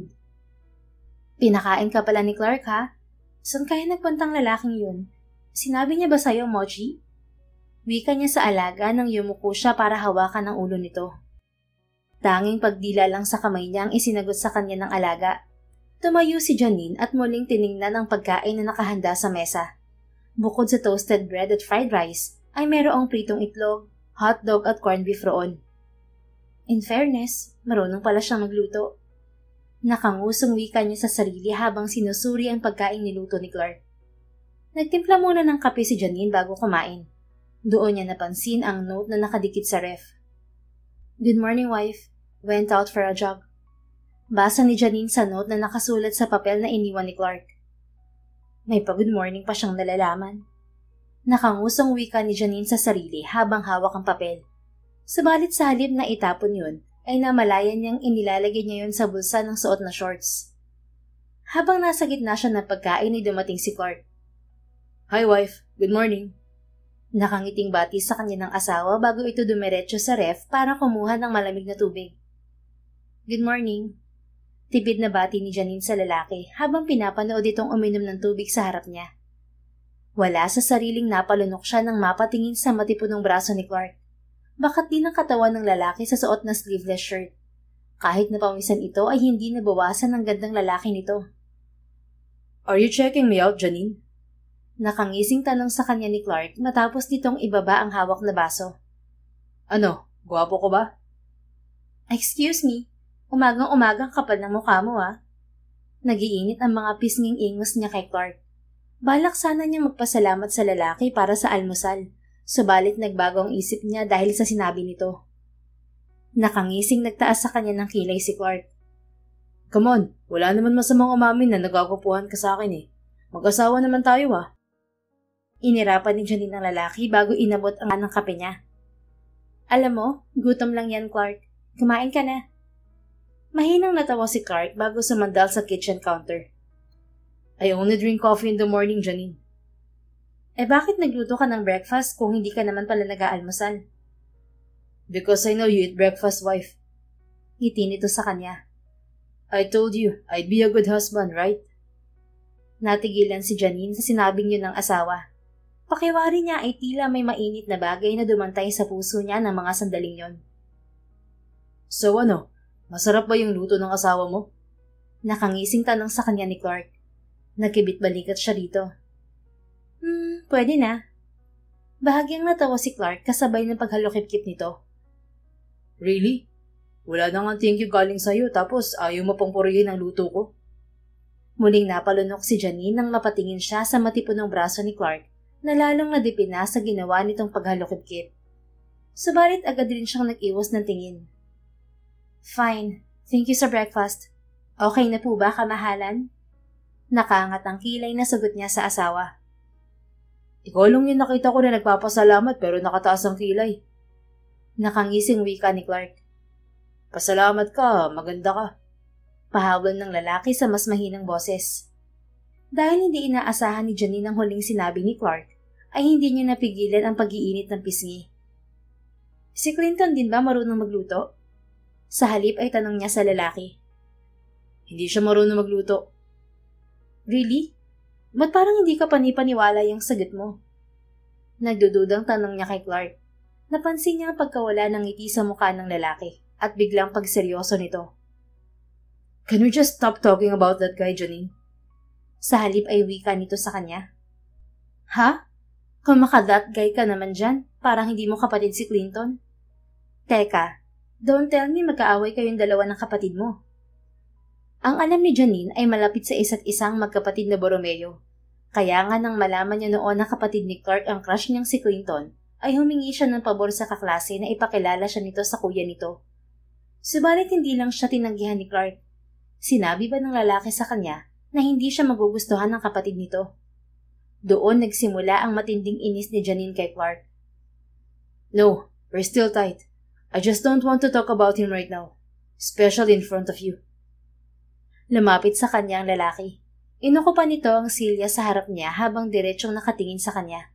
Pinakain ka pala ni Clark, ha? Saan kaya nagpuntang lalaking yun? Sinabi niya ba sa'yo, Mochi? Wika niya sa alaga nang yumuko siya para hawakan ang ulo nito. Tanging pagdila lang sa kamay niya ang isinagot sa kanya ng alaga. Tumayo si Janine at muling tiningnan ang pagkain na nakahanda sa mesa. Bukod sa toasted bread at fried rice, ay mayroong pritong itlog, hotdog at corned beef roon. In fairness, marunong pala siyang magluto. Nakangusong wika niya sa sarili habang sinusuri ang pagkain niluto ni Clark. Nagtimpla muna ng kape si Janine bago kumain. Doon niya napansin ang note na nakadikit sa ref. Good morning, wife. Went out for a jog. Basa ni Janine sa note na nakasulat sa papel na iniwan ni Clark. May pa-good morning pa siyang nalalaman. Nakangusong wika ni Janine sa sarili habang hawak ang papel. Subalit sa halip na itapon yun, ay namalayan niyang inilalagay niya yun sa bulsa ng suot na shorts. Habang nasa gitna siya ng pagkain ay dumating si Clark. Hi, wife. Good morning. Nakangiting bati sa kanya ng asawa bago ito dumiretso sa ref para kumuha ng malamig na tubig. Good morning. Tipid na bati ni Janine sa lalaki habang pinapanood itong uminom ng tubig sa harap niya. Wala sa sariling napalunok siya nang mapatingin sa matipunong braso ni Clark. Bakat din ang katawan ng lalaki sa suot na sleeveless shirt. Kahit napawisan ito ay hindi nabawasan ng gandang lalaki nito. Are you checking me out, Janine? Nakangising tanong sa kanya ni Clark matapos nitong ibaba ang hawak na baso. Ano, gwapo ko ba? Excuse me, umagang-umagang kapal ng mukha mo, ah. Nagiinit ang mga pisnging ingos niya kay Clark. Balak sana niya magpasalamat sa lalaki para sa almusal, subalit nagbago ang isip niya dahil sa sinabi nito. Nakangising nagtaas sa kanya ng kilay si Clark. Come on, wala naman masamang umamin na nagagupuhan ka sa akin eh. Mag-asawa naman tayo ah. Inirapan ni Janine ng lalaki bago inabot ang ng kape niya. Alam mo, gutom lang yan, Clark. Kumain ka na. Mahinang natawa si Clark bago sumandal sa kitchen counter. I only drink coffee in the morning, Janine. Bakit nagluto ka ng breakfast kung hindi ka naman pala nag-aalmusal? Because I know you eat breakfast, wife. Ngiti nito sa kanya. I told you, I'd be a good husband, right? Natigilan si Janine sa sinabing yun ng asawa. Pakiwari niya ay tila may mainit na bagay na dumantay sa puso niya ng mga sandaling yon. So ano, masarap ba yung luto ng asawa mo? Nakangising tanong sa kanya ni Clark. Nagkibit-balikat siya dito. Pwede na. Bahagyang natawa si Clark kasabay ng paghalukip-kip nito. Really? Wala na nga thank you galing sa'yo tapos ayaw mo pang purihin ang luto ko? Muling napalunok si Janine nang mapatingin siya sa matipunong braso ni Clark na lalong nadipina sa ginawa nitong paghalukip-kip. Subalit agad rin siyang nag-iwas ng tingin. Fine. Thank you sa breakfast. Okay na po ba, kamahalan? Nakaangat ang kilay na sagot niya sa asawa. Ikaw lang yung nakita ko na nagpapasalamat pero nakataas ang kilay. Nakangising wika ni Clark. Pasalamat ka, maganda ka. Pahabol ng lalaki sa mas mahinang boses. Dahil hindi inaasahan ni Janine ang huling sinabi ni Clark, ay hindi niya napigilan ang pag-iinit ng pisngi. Si Clinton din ba marunong magluto? Sa halip ay tanong niya sa lalaki. Hindi siya marunong magluto. Really? Ba't parang hindi ka panipaniwala yung sagot mo? Nagdududang tanong niya kay Clark. Napansin niya ang pagkawala ng ngiti sa mukha ng lalaki at biglang pagseryoso nito. Can we just stop talking about that guy, Janine? Sa halip ay wika nito sa kanya. Ha? Kung maka-that guy ka naman dyan, parang hindi mo kapatid si Clinton. Teka, don't tell me magkaaway kayong dalawa ng kapatid mo. Ang alam ni Janine ay malapit sa isa't isang magkapatid na Borromeo. Kaya nga nang malaman niya noon na kapatid ni Clark ang crush niyang si Clinton, ay humingi siya ng pabor sa kaklase na ipakilala siya nito sa kuya nito. Subalit hindi lang siya tinanggihan ni Clark. Sinabi ba ng lalaki sa kanya na hindi siya magugustuhan ng kapatid nito? Doon nagsimula ang matinding inis ni Janine kay Clark. No, we're still tight. I just don't want to talk about him right now, especially in front of you. Lumapit sa kanya ang lalaki. Inuko pa nito ang silya sa harap niya habang diretsong nakatingin sa kanya.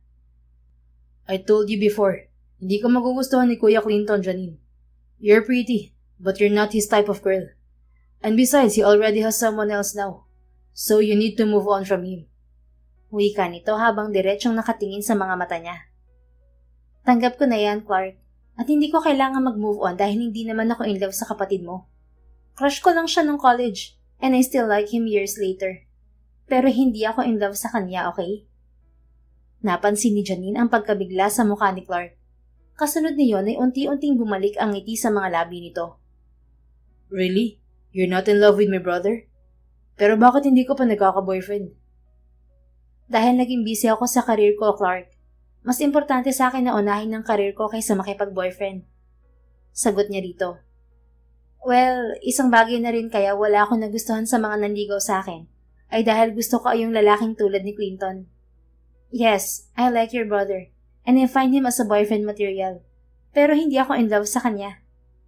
I told you before, hindi ka magugustuhan ni Kuya Clinton, Janine. You're pretty, but you're not his type of girl. And besides, he already has someone else now. So you need to move on from him. Wika nito habang diretsong nakatingin sa mga mata niya. Tanggap ko na yan, Clark. At hindi ko kailangan mag-move on dahil hindi naman ako in love sa kapatid mo. Crush ko lang siya nung college, and I still like him years later. Pero hindi ako in love sa kanya, okay? Napansin ni Janine ang pagkabigla sa mukha ni Clark. Kasunod niyon ay unti-unting bumalik ang ngiti sa mga labi nito. Really? You're not in love with my brother? Pero bakit hindi ko pa nagkaka-boyfriend? Dahil naging busy ako sa career ko, Clark. Mas importante sa akin na unahin ng career ko kaysa makipag-boyfriend. Sagot niya dito. Well, isang bagay na rin kaya wala akong nagustuhan sa mga nanligaw sa akin ay dahil gusto ko ay yung lalaking tulad ni Clinton. Yes, I like your brother and I find him as a boyfriend material. Pero hindi ako in love sa kanya.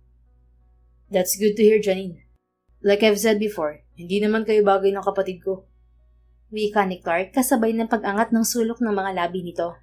That's good to hear, Janine. Like I've said before, hindi naman kayo bagay ng kapatid ko. Wika ni Clark kasabay ng pag-angat ng sulok ng mga labi nito.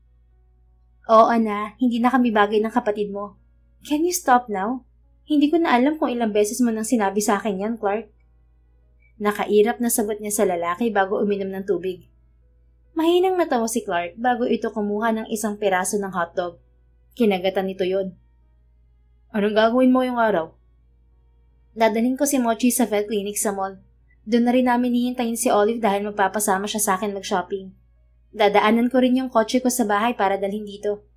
Oo na, hindi na kami bagay ng kapatid mo. Can you stop now? Hindi ko na alam kung ilang beses mo nang sinabi sa akin yan, Clark. Nakairap na sagot niya sa lalaki bago uminom ng tubig. Mahinang natawa si Clark bago ito kumuha ng isang piraso ng hotdog. Kinagatan nito yon. Anong gagawin mo yung araw? Dadalhin ko si Mochi sa vet clinic sa mall. Doon na rin namin hihintayin si Olive dahil magpapasama siya sa akin mag-shopping. Dadaanan ko rin yung kotse ko sa bahay para dalhin dito.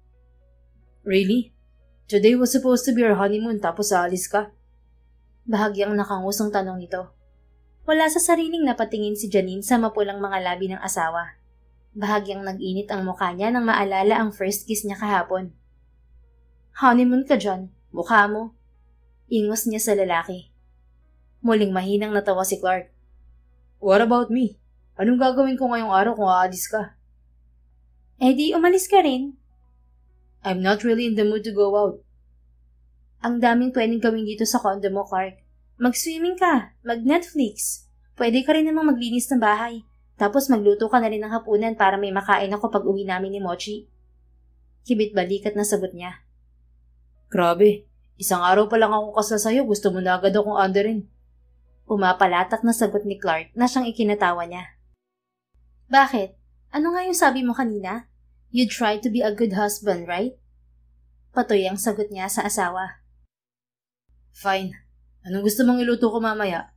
Really? Today was supposed to be our honeymoon tapos aalis ka? Bahagyang nakangusong tanong nito. Wala sa sariling napatingin si Janine sa mapulang mga labi ng asawa. Bahagyang nag-init ang mukha niya nang maalala ang first kiss niya kahapon. Honeymoon ka dyan, mukha mo. Ingos niya sa lalaki. Muling mahinang natawa si Clark. What about me? Anong gagawin ko ngayong araw kung aalis ka? Eh di umalis ka rin. I'm not really in the mood to go out. Ang daming pwedeng gawin dito sa condo mo, Clark. Mag-swimming ka, mag-Netflix. Pwede ka rin namang maglinis ng bahay. Tapos magluto ka na rin ng hapunan para may makain ako pag uwi namin ni Mochi. Kibit-balikat na sagot niya. Grabe, isang araw pa lang ako kasal sa'yo, gusto mo na agad akong anderin. Pumapalatak na sagot ni Clark na siyang ikinatawa niya. Bakit? Ano nga yung sabi mo kanina? You try to be a good husband, right? Patoy ang sagot niya sa asawa. Fine. Anong gusto mong iluto ko mamaya?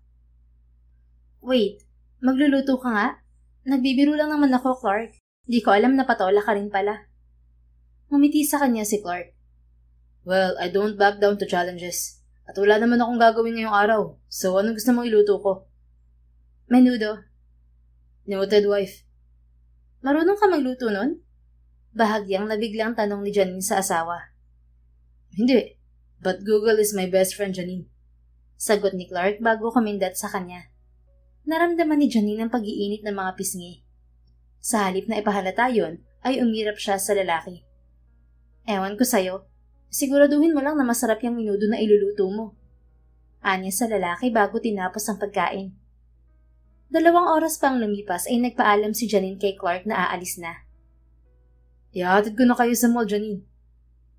Wait, magluluto ka nga? Nagbibiro lang naman ako, Clark. Di ko alam na patola ka rin pala. Ngumiti sa kanya si Clark. Well, I don't back down to challenges. At wala naman akong gagawin ngayong araw. So, anong gusto mong iluto ko? Menudo. Noted, wife. Marunong ka magluto nun? Bahagyang nabiglang tanong ni Janine sa asawa. Hindi. But Google is my best friend, Janine. Sagot ni Clark bago kumindat sa kanya. Naramdaman ni Janine ang pag-iinit ng mga pisngi. Sa halip na ipahalata yon, ay umirap siya sa lalaki. Ewan ko sa'yo. Siguraduhin mo lang na masarap yung menudo na iluluto mo. Anya sa lalaki bago tinapos ang pagkain. 2 oras pang lumipas ay nagpaalam si Janine kay Clark na aalis na. Ihahatid ko na kayo sa mall, Janine.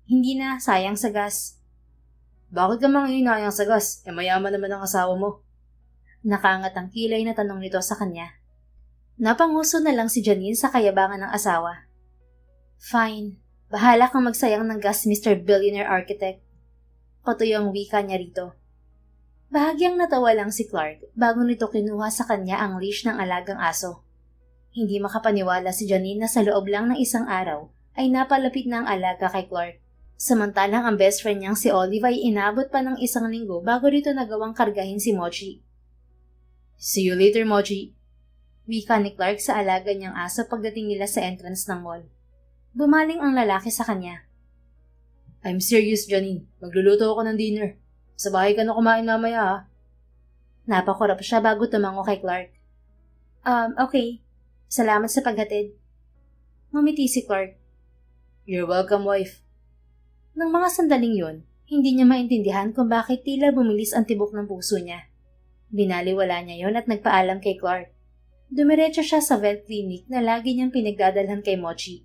Hindi na, sayang sa gas. Bakit ka manghihinayang sa gas? Mayaman naman ang asawa mo. Nakaangat ang kilay na tanong nito sa kanya. Napanguso na lang si Janine sa kayabangan ng asawa. Fine, bahala kang magsayang ng gas, Mr. Billionaire Architect. Patuyong wika niya rito. Bahagyang natawa lang si Clark bago nito kinuha sa kanya ang leash ng alagang aso. Hindi makapaniwala si Janine na sa loob lang ng isang araw ay napalapit na ang alaga kay Clark. Samantalang ang best friend niyang si Olive ay inabot pa ng 1 linggo bago rito nagawang kargahin si Mochi. See you later, Mochi. Wika ni Clark sa alaga niyang aso pagdating nila sa entrance ng mall. Bumaling ang lalaki sa kanya. I'm serious, Janine. Magluluto ako ng dinner. Sa bahay ka na kumain mamaya, ha? Napakurap siya bago tumango kay Clark. Okay. Salamat sa paghatid. Ngumiti si Clark. You're welcome, wife. Nang mga sandaling yun, hindi niya maintindihan kung bakit tila bumilis ang tibok ng puso niya. Binaliwala niya yon at nagpaalam kay Clark. Dumiretso siya sa vet clinic na lagi niyang pinagdadalhan kay Mochi.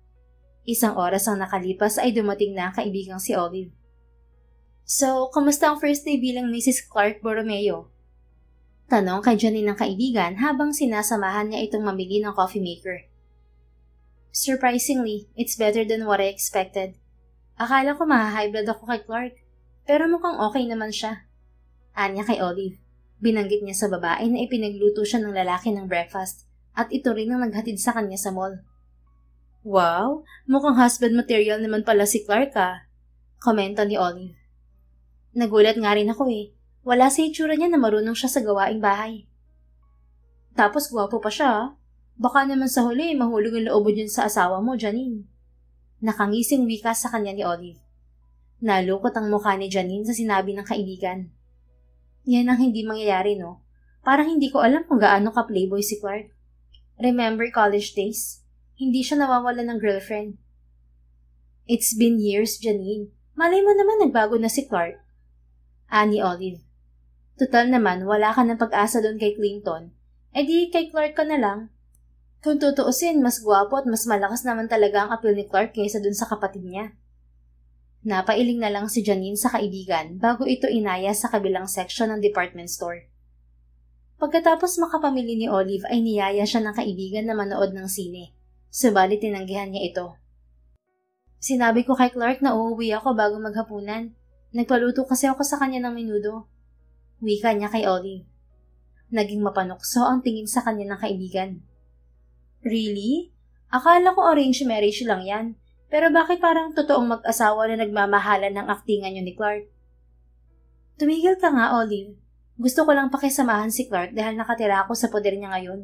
1 oras ang nakalipas ay dumating na ang kaibigang si Olive. So, kamusta ang first day bilang Mrs. Clark Borromeo? Tanong kay Janine ng kaibigan habang sinasamahan niya itong mamili ng coffee maker. Surprisingly, it's better than what I expected. Akala ko maha-high blood ako kay Clark, pero mukhang okay naman siya. Anya kay Olive. Binanggit niya sa babae na ipinagluto siya ng lalaki ng breakfast at ito rin ang naghatid sa kanya sa mall. Wow, mukhang husband material naman pala si Clark komento ni Olive. Nagulat nga rin ako Wala sa itsura niya na marunong siya sa gawaing bahay. Tapos gwapo pa siya Baka naman sa huli mahulog ang loob mo dyan sa asawa mo, Janine. Nakangising wika sa kanya ni Olive. Nalukot ang mukha ni Janine sa sinabi ng kaibigan. Yan ang hindi mangyayari, no? Parang hindi ko alam kung gaano ka playboy si Clark. Remember college days? Hindi siya nawawala ng girlfriend. It's been years, Janine. Malay mo naman nagbago na si Clark. Ani Olive. Total naman, wala ka ng pag-asa doon kay Clinton. Di kay Clark ka na lang. Kung tutuusin, mas gwapo at mas malakas naman talaga ang appeal ni Clark kaysa dun sa kapatid niya. Napailing na lang si Janine sa kaibigan bago ito inaya sa kabilang section ng department store. Pagkatapos makapamili ni Olive ay niyaya siya ng kaibigan na manood ng sine, subalit tinanggihan niya ito. Sinabi ko kay Clark na uuwi ako bago maghapunan. Nagpaluto kasi ako sa kanya ng menudo. Wika niya kay Olive. Naging mapanukso ang tingin sa kanya ng kaibigan. Really? Akala ko arranged marriage lang yan. Pero bakit parang totoong mag-asawa na nagmamahalan ng aktingan niyo ni Clark? Tumigil ka nga, Olive. Gusto ko lang pakisamahan si Clark dahil nakatira ako sa poder niya ngayon.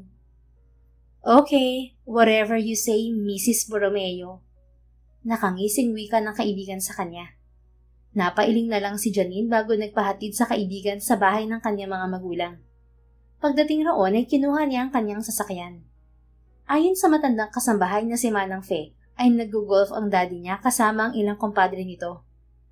Okay, whatever you say, Mrs. Borromeo. Nakangising wika ng kaibigan sa kanya. Napailing na lang si Janine bago nagpahatid sa kaibigan sa bahay ng kanyang mga magulang. Pagdating roon ay kinuha niya ang kanyang sasakyan. Ayon sa matandang kasambahay na si Manang Fe, ay nag-golf ang daddy niya kasama ang ilang kumpadre nito.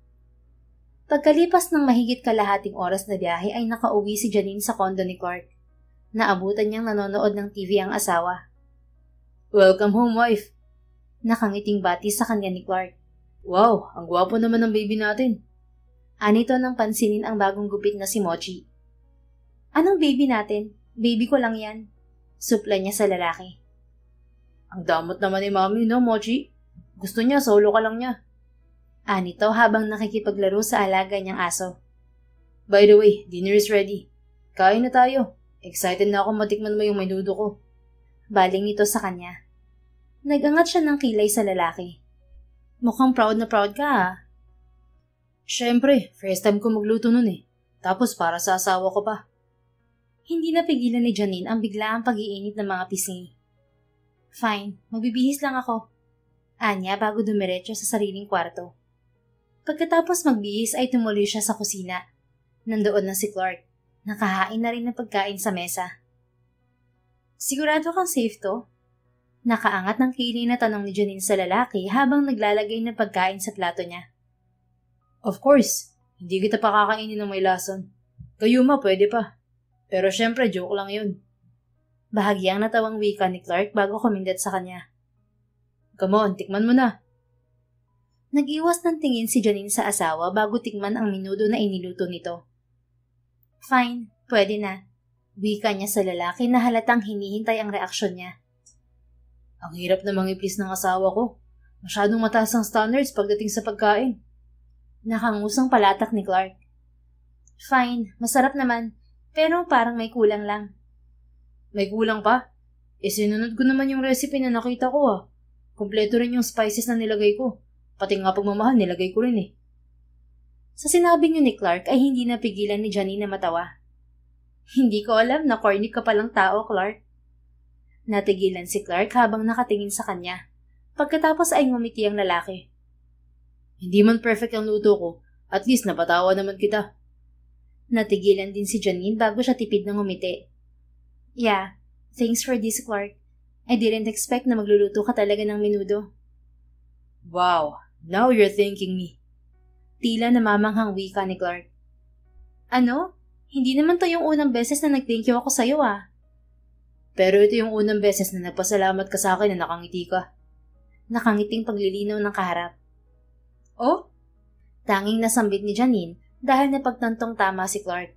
Pagkalipas ng mahigit kalahating oras na biyahe ay nakauwi si Janine sa kondo ni Clark. Naabutan niyang nanonood ng TV ang asawa. Welcome home, wife. Nakangiting bati sa kanya ni Clark. Wow, ang gwapo naman ng baby natin. Anito nang pansinin ang bagong gupit na si Mochi. Anong baby natin? Baby ko lang yan. Supla niya sa lalaki. Ang damot naman ni Mami, no, Mochi? Gusto niya, solo ka lang niya. Anito habang nakikipaglaro sa alaga niyang aso. By the way, dinner is ready. Kain na tayo. Excited na ako matikman mo yung menudo ko. Baling nito sa kanya. Nagangat siya ng kilay sa lalaki. Mukhang proud na proud ka, Siyempre, first time ko magluto nun Tapos para sa asawa ko pa. Hindi napigilan ni Janine ang biglaang pag-iinit ng mga pisngi. Fine, magbibihis lang ako. Anya bago dumiretso sa sariling kwarto. Pagkatapos magbihis ay tumuloy siya sa kusina. Nandoon na si Clark. Nakahain na rin ng pagkain sa mesa. Sigurado kang safe to? Nakaangat ng kilay na tanong ni Janine sa lalaki habang naglalagay ng pagkain sa plato niya. Of course, hindi kita pakakainin ng may lason. Kayo pwede pa. Pero syempre, joke lang yun. Bahagyang natawang wika ni Clark bago kumindat sa kanya. Come on, tikman mo na. Nag-iwas ng tingin si Janine sa asawa bago tikman ang minudo na iniluto nito. Fine, pwede na. Wika niya sa lalaki na halatang hinihintay ang reaksyon niya. Ang hirap na mangipis ng asawa ko. Masyadong mataas ang standards pagdating sa pagkain. Nakangusang palatak ni Clark. Fine, masarap naman, pero parang may kulang lang. May kulang pa? Sinunod ko naman yung recipe na nakita ko Kompleto rin yung spices na nilagay ko. Pati nga pagmamahal nilagay ko rin Sa sinabi niyo ni Clark ay hindi napigilan ni Janine na matawa. Hindi ko alam na corny ka palang tao, Clark. Natigilan si Clark habang nakatingin sa kanya. Pagkatapos ay ngumiti ang lalaki. Hindi man perfect ang luto ko, at least napatawa naman kita. Natigilan din si Janine bago siya tipid na ngumiti. Yeah, thanks for this, Clark. I didn't expect na magluluto ka talaga ng menudo. Wow, now you're thanking me. Tila namamanghang wika ni Clark. Ano? Hindi naman to yung unang beses na nag-thank you ako sa'yo Pero ito yung unang beses na nagpasalamat ka sa akin na nakangiti ka. Nakangiting paglilinaw ng kaharap. Oh? Tanging nasambit ni Janine dahil napagtantong tama si Clark.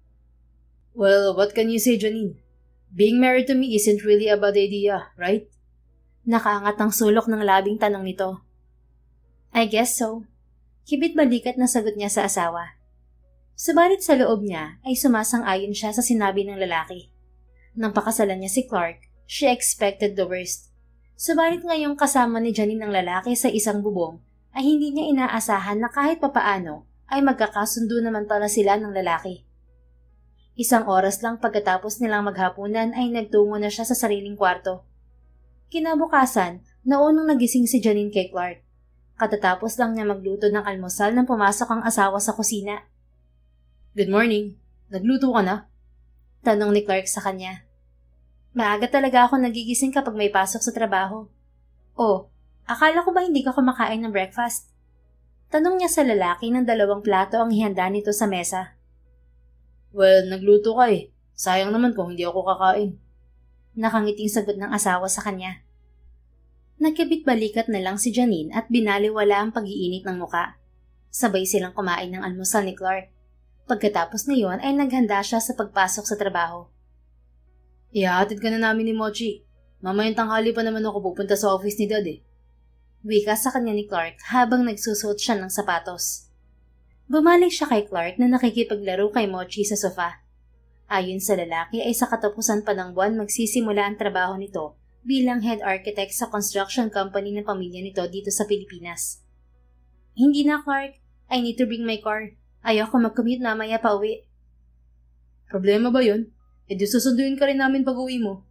Well, what can you say, Janine? Being married to me isn't really a bad idea, right? Nakaangat ang sulok ng labing tanong nito. I guess so. Kibit balikat na sagot niya sa asawa. Subalit sa loob niya ay sumasang-ayon siya sa sinabi ng lalaki. Nang pakasalan niya si Clark, she expected the worst. Subalit ngayong kasama ni Janine ng lalaki sa isang bubong, ay hindi niya inaasahan na kahit papaano ay magkakasundo naman pala sila ng lalaki. Isang oras lang pagkatapos nilang maghapunan ay nagtungo na siya sa sariling kwarto. Kinabukasan, naunang nagising si Janine kay Clark. Katatapos lang niya magluto ng almusal nang pumasok ang asawa sa kusina. Good morning. Nagluto ka na? Tanong ni Clark sa kanya. Maaga talaga ako nagigising kapag may pasok sa trabaho. Oh, akala ko ba hindi ka kumakain ng breakfast? Tanong niya sa lalaki ng 2 plato ang ihanda nito sa mesa. Well, nagluto ka Sayang naman kung hindi ako kakain. Nakangiting sagot ng asawa sa kanya. Nagkabit-balikat na lang si Janine at binaliwala ang pag-iinit ng muka. Sabay silang kumain ng almusal ni Clark. Pagkatapos na yon ay naghanda siya sa pagpasok sa trabaho. Ihahatid ka na namin ni Mochi. Mamayang tanghali pa naman ako pupunta sa office ni Dad Wika sa kanya ni Clark habang nagsusuot siya ng sapatos. Bumalik siya kay Clark na nakikipaglaro kay Mochi sa sofa. Ayon sa lalaki ay sa katapusan pa ng buwan magsisimula ang trabaho nito bilang head architect sa construction company ng pamilya nito dito sa Pilipinas. Hindi na, Clark. I need to bring my car. Ayoko mag-commute mamaya pa uwi. Problema ba yun? Di susunduin ka rin namin pag uwi mo.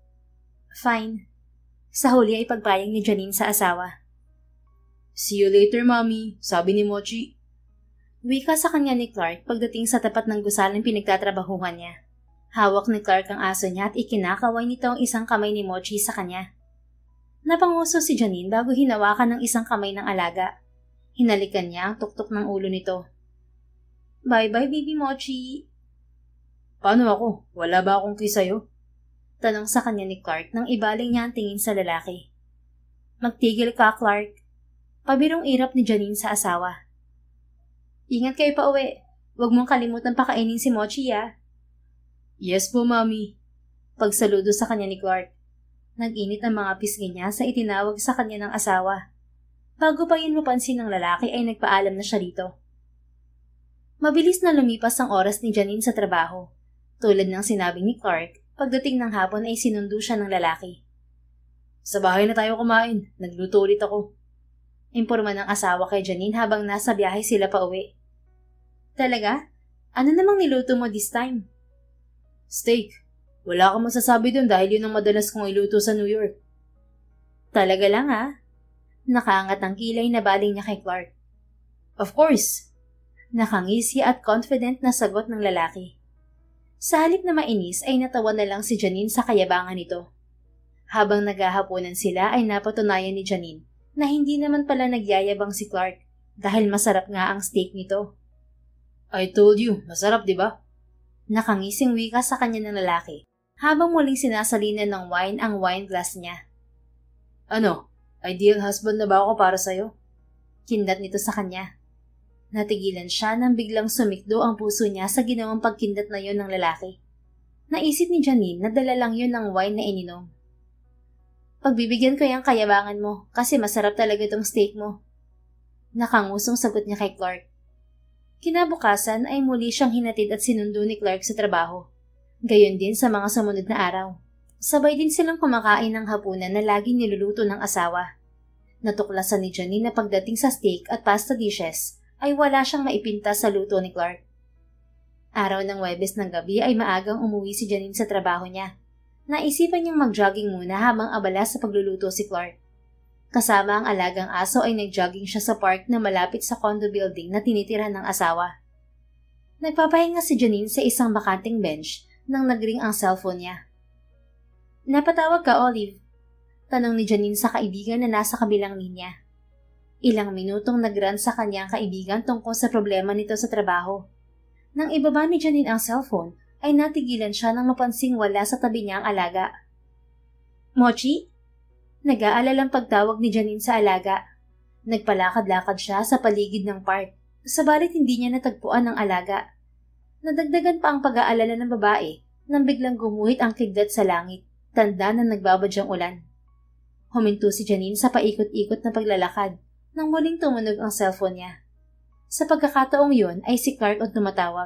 Fine. Sa huli ay pagpayag ni Janine sa asawa. See you later, Mommy, sabi ni Mochi. Wika sa kanya ni Clark pagdating sa tapat ng gusaling pinagtatrabahuhan niya. Hawak ni Clark ang aso niya at ikinakaway nito ang isang kamay ni Mochi sa kanya. Napanguso si Janine bago hinawakan ng isang kamay ng alaga. Hinalikan niya ang tuktok ng ulo nito. Bye-bye, baby Mochi. Paano ako? Wala ba akong kiss sa'yo? Tanong sa kanya ni Clark nang ibaling niya ang tingin sa lalaki. Magtigil ka, Clark. Pabirong irap ni Janine sa asawa. Ingat kayo pa uwi. Huwag mong kalimutan pakainin si Mochi, Yes po, Mommy. Pagsaludo sa kanya ni Clark. Nag-init ang mga pisngi niya sa itinawag sa kanya ng asawa. Bago pa yun mapansin ng lalaki ay nagpaalam na siya rito. Mabilis na lumipas ang oras ni Janine sa trabaho. Tulad ng sinabi ni Clark, pagdating ng hapon ay sinundo siya ng lalaki. Sa bahay na tayo kumain. Nagluto ulit ako. Imporma ng asawa kay Janine habang nasa biyahe sila pa uwi. Talaga? Ano namang niluto mo this time? Steak. Wala kang masasabi dun dahil yun ang madalas kong iluto sa New York. Talaga lang Nakaangat ang kilay na baling niya kay Clark. Of course. Nakangisi at confident na sagot ng lalaki. Sa halip na mainis ay natawa na lang si Janine sa kayabangan nito. Habang naghahaponan sila ay napatunayan ni Janine na hindi naman pala nagyayabang si Clark dahil masarap nga ang steak nito. I told you, masarap diba? Nakangising wika sa kanya ng lalaki habang muling sinasalinan ng wine ang wine glass niya. Ano? Ideal husband na ba ako para sa'yo? Kindat nito sa kanya. Natigilan siya nang biglang sumikdo ang puso niya sa ginawang pagkindat na yon ng lalaki. Naisip ni Janine na dala lang yun ng wine na ininom. Pagbibigyan ko yung kayabangan mo kasi masarap talaga itong steak mo. Nakangusong sagot niya kay Clark. Kinabukasan ay muli siyang hinatid at sinundo ni Clark sa trabaho. Gayon din sa mga sumunod na araw. Sabay din silang kumakain ng hapunan na laging niluluto ng asawa. Natuklasan ni Janine na pagdating sa steak at pasta dishes ay wala siyang maipinta sa luto ni Clark. Araw ng Huwebes ng gabi ay maagang umuwi si Janine sa trabaho niya. Naisipan niyang mag-jogging muna habang abala sa pagluluto si Clark. Kasama ang alagang aso ay nag-jogging siya sa park na malapit sa condo building na tinitirahan ng asawa. Nagpapahinga si Janine sa isang bakanting bench nang nagring ang cellphone niya. Napatawag ka, Olive? Tanong ni Janine sa kaibigan na nasa kabilang linya. Ilang minutong nag-rant sa kanyang kaibigan tungkol sa problema nito sa trabaho. Nang ibaba ni Janine ang cellphone, ay natigilan siya nang mapansing wala sa tabi niya ang alaga. Mochi? Nag-aalalang pagtawag ni Janine sa alaga. Nagpalakad-lakad siya sa paligid ng park, sabalit hindi niya natagpuan ang alaga. Nadagdagan pa ang pag-aalala ng babae nang biglang gumuhit ang kidlat sa langit, tanda na nagbabadyang ulan. Huminto si Janine sa paikot-ikot na paglalakad nang muling tumunog ang cellphone niya. Sa pagkakataong yun ay si Clark ang tumatawag.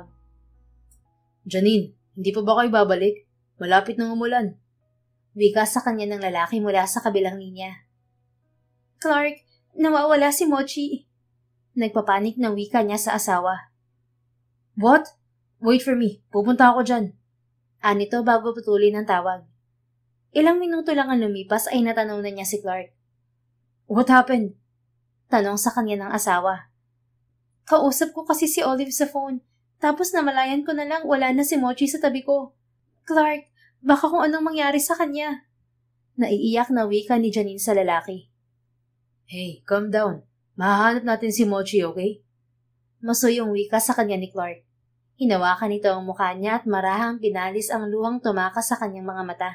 Janine, hindi pa ba kayo babalik? Malapit nang umulan. Wika sa kanya ng lalaki mula sa kabilang linya. Clark, nawawala si Mochi. Nagpapanik ng wika niya sa asawa. What? Wait for me. Pupunta ako dyan. Anito bago putulin ang tawag. Ilang minuto lang ang lumipas ay natanong na niya si Clark. What happened? Tanong sa kanya ng asawa. Kausap ko kasi si Olive sa phone. Tapos namalayan ko na lang wala na si Mochi sa tabi ko. Clark, baka kung anong mangyari sa kanya. Naiiyak na wika ni Janine sa lalaki. Hey, calm down. Mahahanap natin si Mochi, okay? Masuyong wika sa kanya ni Clark. Hinawakan nito ang mukha niya at marahang pinalis ang luhang tumakas sa kanyang mga mata.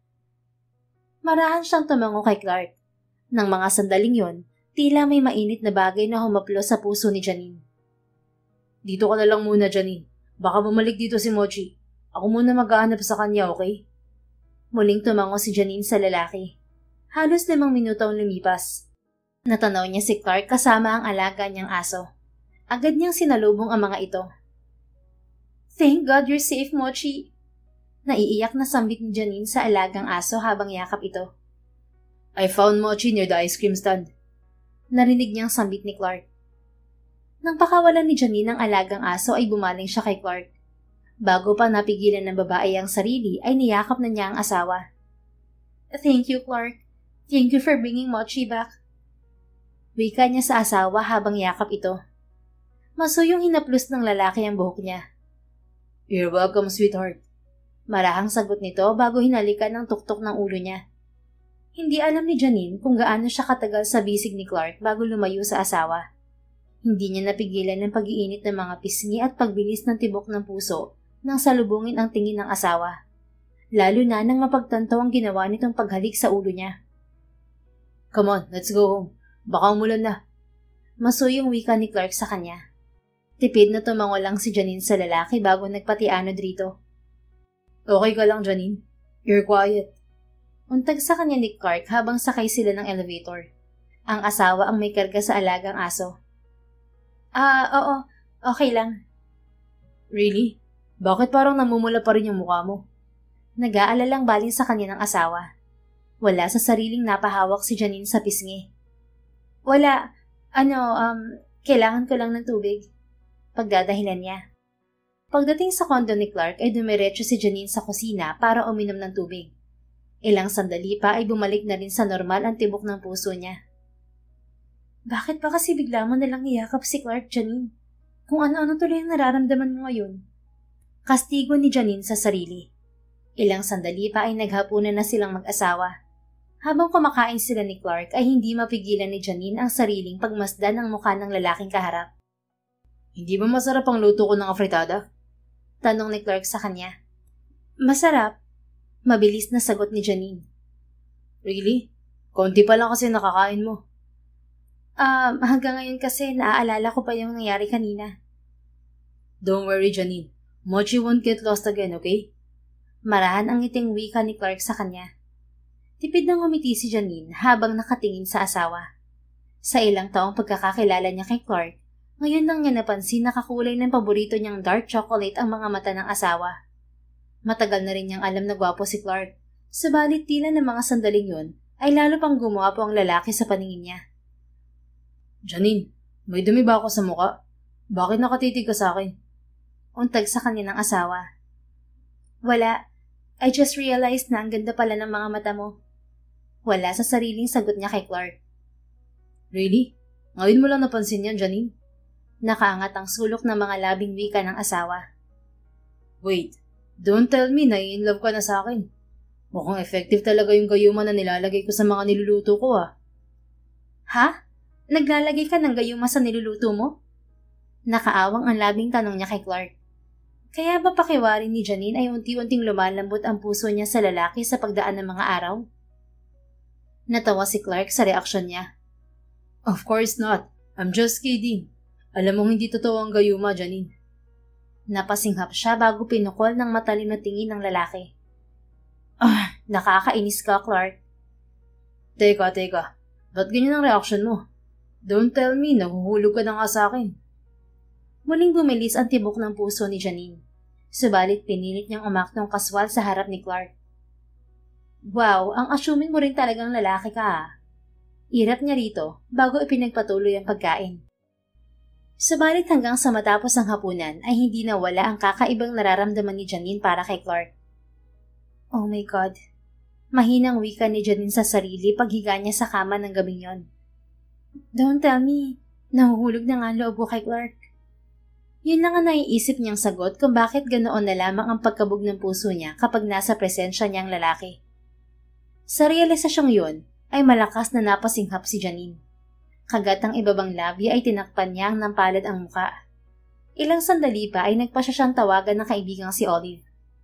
Marahan siyang tumango kay Clark. Nang mga sandaling yon, tila may mainit na bagay na humaplo sa puso ni Janine. Dito ka na lang muna, Janine. Baka bumalik dito si Mochi. Ako muna maghahanap sa kanya, okay? Muling tumango si Janine sa lalaki. Halos 5 minuto ang lumipas. Natanaw niya si Clark kasama ang alaga niyang aso. Agad niyang sinalubong ang mga ito. Thank God you're safe, Mochi. Naiiyak na sambit ni Janine sa alagang aso habang yakap ito. I found Mochi near the ice cream stand. Narinig niyang sambit ni Clark. Nang pakawalan ni Janine ang alagang aso ay bumaling siya kay Clark. Bago pa napigilan ng babae ang sarili ay niyakap na niya ang asawa. Thank you, Clark. Thank you for bringing Mochi back. Wika niya sa asawa habang yakap ito. Masuyong hinaplos ng lalaki ang buhok niya. You're welcome, sweetheart. Marahang sagot nito bago hinalikan ng tuktok ng ulo niya. Hindi alam ni Janine kung gaano siya katagal sa bisig ni Clark bago lumayo sa asawa. Hindi niya napigilan ng pag-iinit ng mga pisngi at pagbilis ng tibok ng puso nang salubungin ang tingin ng asawa. Lalo na nang mapagtanto ang ginawa nitong paghalik sa ulo niya. Come on, let's go home. Baka umulan na. Masuyong wika ni Clark sa kanya. Tipid na tumango lang si Janine sa lalaki bago nagpatianod rito. Okay ka lang, Janine? You're quiet. Untag sa kanya ni Clark habang sakay sila ng elevator. Ang asawa ang may karga sa alagang aso. Oo. Okay lang. Really? Bakit parang namumula pa rin yung mukha mo? Nag-aalalang baling sa kanya ng asawa. Wala sa sariling napahawak si Janine sa pisngi. Wala. Kailangan ko lang ng tubig. Pagdadahilan niya. Pagdating sa kondo ni Clark ay dumiretso si Janine sa kusina para uminom ng tubig. Ilang sandali pa ay bumalik na rin sa normal ang tibok ng puso niya. Bakit ba kasi bigla mo nalang iyakap si Clark, Janine? Kung ano-ano tuloy ang nararamdaman mo ngayon. Kastigo ni Janine sa sarili. Ilang sandali pa ay naghapunan na silang mag-asawa. Habang kumakain sila ni Clark ay hindi mapigilan ni Janine ang sariling pagmasdan ng mukha ng lalaking kaharap. Hindi ba masarap ang luto ko ng afritada? Tanong ni Clark sa kanya. Masarap. Mabilis na sagot ni Janine. Really? Konti pa lang kasi nakakain mo. Hanggang ngayon kasi naaalala ko pa yung nangyari kanina. Don't worry, Janine. Mochi won't get lost again, okay? Marahan ang ngiting wika ni Clark sa kanya. Tipid nang ngumiti si Janine habang nakatingin sa asawa. Sa ilang taong pagkakakilala niya kay Clark, ngayon lang niya napansin na kakulay ng paborito niyang dark chocolate ang mga mata ng asawa. Matagal na rin niyang alam na gwapo si Clark, subalit tila ng mga sandaling yun ay lalo pang gumwapo ang lalaki sa paningin niya. Janine, may dumi ba ako sa muka? Bakit nakatitig ka sa akin? Untag sa kanya ng asawa. Wala. I just realized na ang ganda pala ng mga mata mo. Wala sa sariling sagot niya kay Clark. Really? Ngayon mo lang napansin yan, Janine? Nakaangat ang sulok ng mga labing wika ng asawa. Wait, don't tell me na in love ka na sa akin. Mukhang effective talaga yung gayuma na nilalagay ko sa mga niluluto ko Ha? Naglalagay ka ng gayuma sa niluluto mo? Nakaawang ang labing tanong niya kay Clark. Kaya ba pakiwari ni Janine ay unti-unting lumalambot ang puso niya sa lalaki sa pagdaan ng mga araw? Natawa si Clark sa reaksyon niya. Of course not. I'm just kidding. Alam mong hindi totoo ang gayuma, Janine. Napasinghap siya bago pinukol ng matalim na tingin ng lalaki. Nakakainis ka, Clark. Teka. Ba't ganyan ang reaksyon mo? Don't tell me, nahuhulog ka na nga sa akin. Muling bumilis ang tibok ng puso ni Janine. Subalit pinilit niyang umaktong kaswal sa harap ni Clark. Wow, ang assuming mo rin talagang lalaki ka. Irap niya rito bago ipinagpatuloy ang pagkain. Subalit hanggang sa matapos ang hapunan ay hindi nawala ang kakaibang nararamdaman ni Janine para kay Clark. Oh my God. Mahinang wika ni Janine sa sarili paghiga niya sa kama ng gabing yon. Don't tell me. Nahuhulog na nga ang loob ko kay Clark. Yun lang ang naiisip niyang sagot kung bakit ganoon na lamang ang pagkabog ng puso niya kapag nasa presensya niyang lalaki. Sa realisasyong yun, ay malakas na napasinghap si Janine. Kagat ang ibabang labi ay tinakpan niya ng palad ang muka. Ilang sandali pa ay nagpa siya siyang tawagan ng kaibigang si Olive.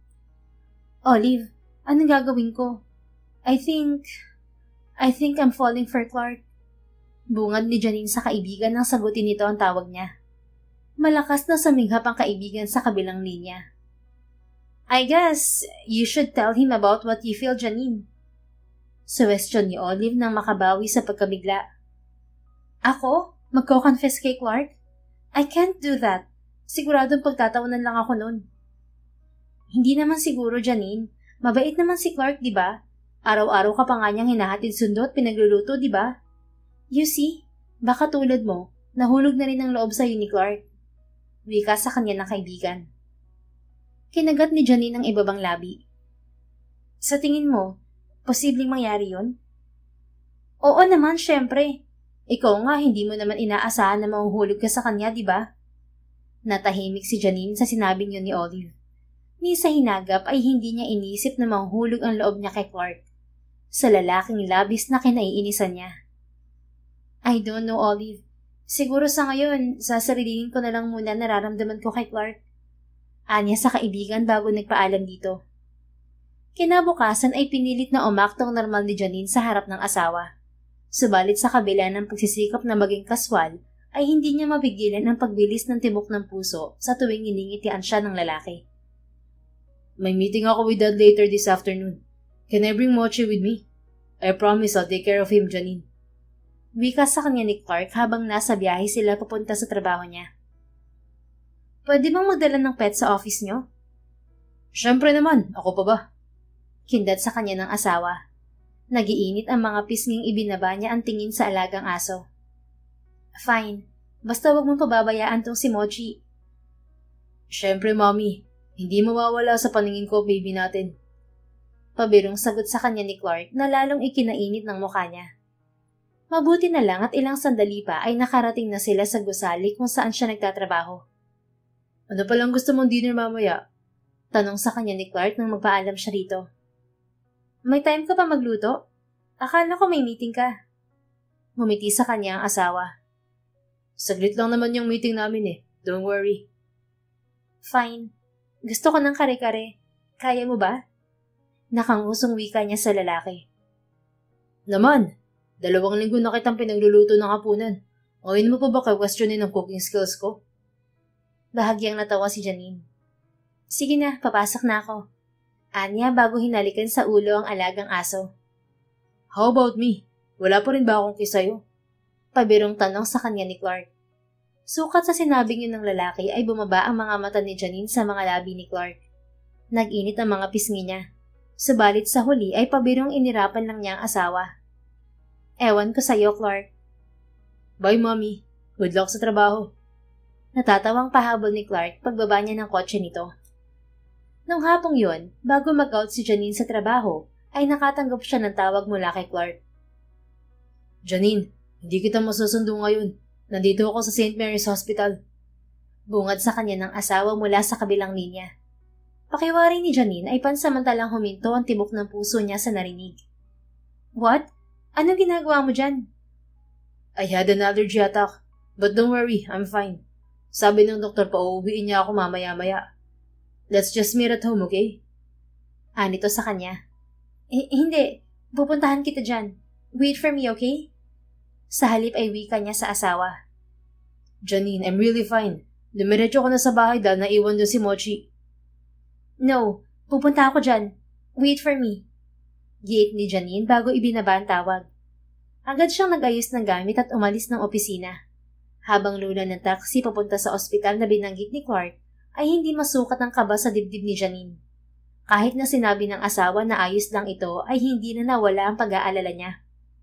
Olive, anong gagawin ko? I think I'm falling for Clark. Bungad ni Janine sa kaibigan nang sagutin nito ang tawag niya. Malakas na suminghap ang kaibigan sa kabilang linya. I guess you should tell him about what you feel, Janine. Suwestyon ni Olive nang makabawi sa pagkabigla. Ako? Magko-confess kay Clark? I can't do that. Siguradong pagtatawanan lang ako nun. Hindi naman siguro, Janine. Mabait naman si Clark, di ba? Araw-araw ka pa nga niyang hinahatid sundo at pinagluluto, di ba? You see, baka tulad mo, nahulog na rin ang loob sa'yo ni Clark. Wika sa kanya ng kaibigan. Kinagat ni Janine ang ibabang labi. Sa tingin mo, posibleng mangyari yun? Oo naman, syempre. Ikaw nga, hindi mo naman inaasahan na mahuhulog ka sa kanya, di ba? Natahimik si Janine sa sinabing yun ni Olive. Ni sa hinagap ay hindi niya inisip na mahuhulog ang loob niya kay Clark. Sa lalaking labis na kinaiinisan niya. I don't know, Olive. Siguro sa ngayon, sasarilingin ko na lang muna nararamdaman ko kay Clark. Anya sa kaibigan bago nagpaalam dito. Kinabukasan ay pinilit na umaktong normal ni Janine sa harap ng asawa. Subalit sa kabila ng pagsisikap na maging kaswal, ay hindi niya mapigilan ang pagbilis ng tibok ng puso sa tuwing iningitian siya ng lalaki. May meeting ako with Dad later this afternoon. Can I bring Mochi with me? I promise I'll take care of him, Janine. Wika sa kanya ni Clark habang nasa biyahe sila papunta sa trabaho niya. Pwede bang magdala ng pet sa office niyo? Siyempre naman, ako pa ba? Kindat sa kanya ng asawa. Nagiinit ang mga pisnging ibinaba niya ang tingin sa alagang aso. Fine, basta wag mong pababayaan tong si Mochi. Siyempre, Mommy. Hindi mawawala sa paningin ko, baby natin. Pabirong sagot sa kanya ni Clark na lalong ikinainit ng mukha niya. Mabuti na lang at ilang sandali pa ay nakarating na sila sa gusali kung saan siya nagtatrabaho. Ano palang gusto mong dinner mamaya? Tanong sa kanya ni Clark nang magpaalam siya rito. May time ka pa magluto? Akala ko may meeting ka. Ngumiti sa kanya ang asawa. Saglit lang naman yung meeting namin eh. Don't worry. Fine. Gusto ko ng kare-kare. Kaya mo ba? Nakangusong wika niya sa lalaki. Naman, 2 linggo na kitang pinagluluto ng hapunan. Ngayon mo pa ba questionin ang cooking skills ko? Bahagyang natawa si Janine. Sige na, papasok na ako. Anya bago hinalikan sa ulo ang alagang aso. How about me? Wala pa rin ba akong kisayo? Pabirong tanong sa kanya ni Clark. Sukat sa sinabing yun ng lalaki ay bumaba ang mga mata ni Janine sa mga labi ni Clark. Nag-init ang mga pisngi niya. Subalit sa huli ay pabirong inirapan lang niya ang asawa. Ewan ko sa'yo, Clark. Bye, Mommy. Good luck sa trabaho. Natatawang pahabol ni Clark pagbaba niya ng kotse nito. Nung hapong yun, bago mag-out si Janine sa trabaho, ay nakatanggap siya ng tawag mula kay Clark. Janine, hindi kita masusundo ngayon. Nandito ako sa St. Mary's Hospital. Bungad sa kanya ng asawa mula sa kabilang linya. Pakiwari ni Janine ay pansamantalang huminto ang tibok ng puso niya sa narinig. What? Anong ginagawa mo dyan? I had an allergy attack. But don't worry, I'm fine. Sabi ng doktor pa uuwiin niya ako mamaya-maya. Let's just meet at home, okay? Anito sa kanya. Hindi. Pupuntahan kita dyan. Wait for me, okay? Sa halip ay wika niya sa asawa. Janine, I'm really fine. Dumiretso ko na sa bahay dahil naiwan doon si Mochi. No, pupunta ako dyan. Wait for me. Giit ni Janine bago ibinaba ang tawag. Agad siyang nag-ayos ng gamit at umalis ng opisina. Habang lula ng taxi papunta sa ospital na binanggit ni Clark, ay hindi masukat ang kaba sa dibdib ni Janine. Kahit na sinabi ng asawa na ayos lang ito, ay hindi na nawala ang pag-aalala niya.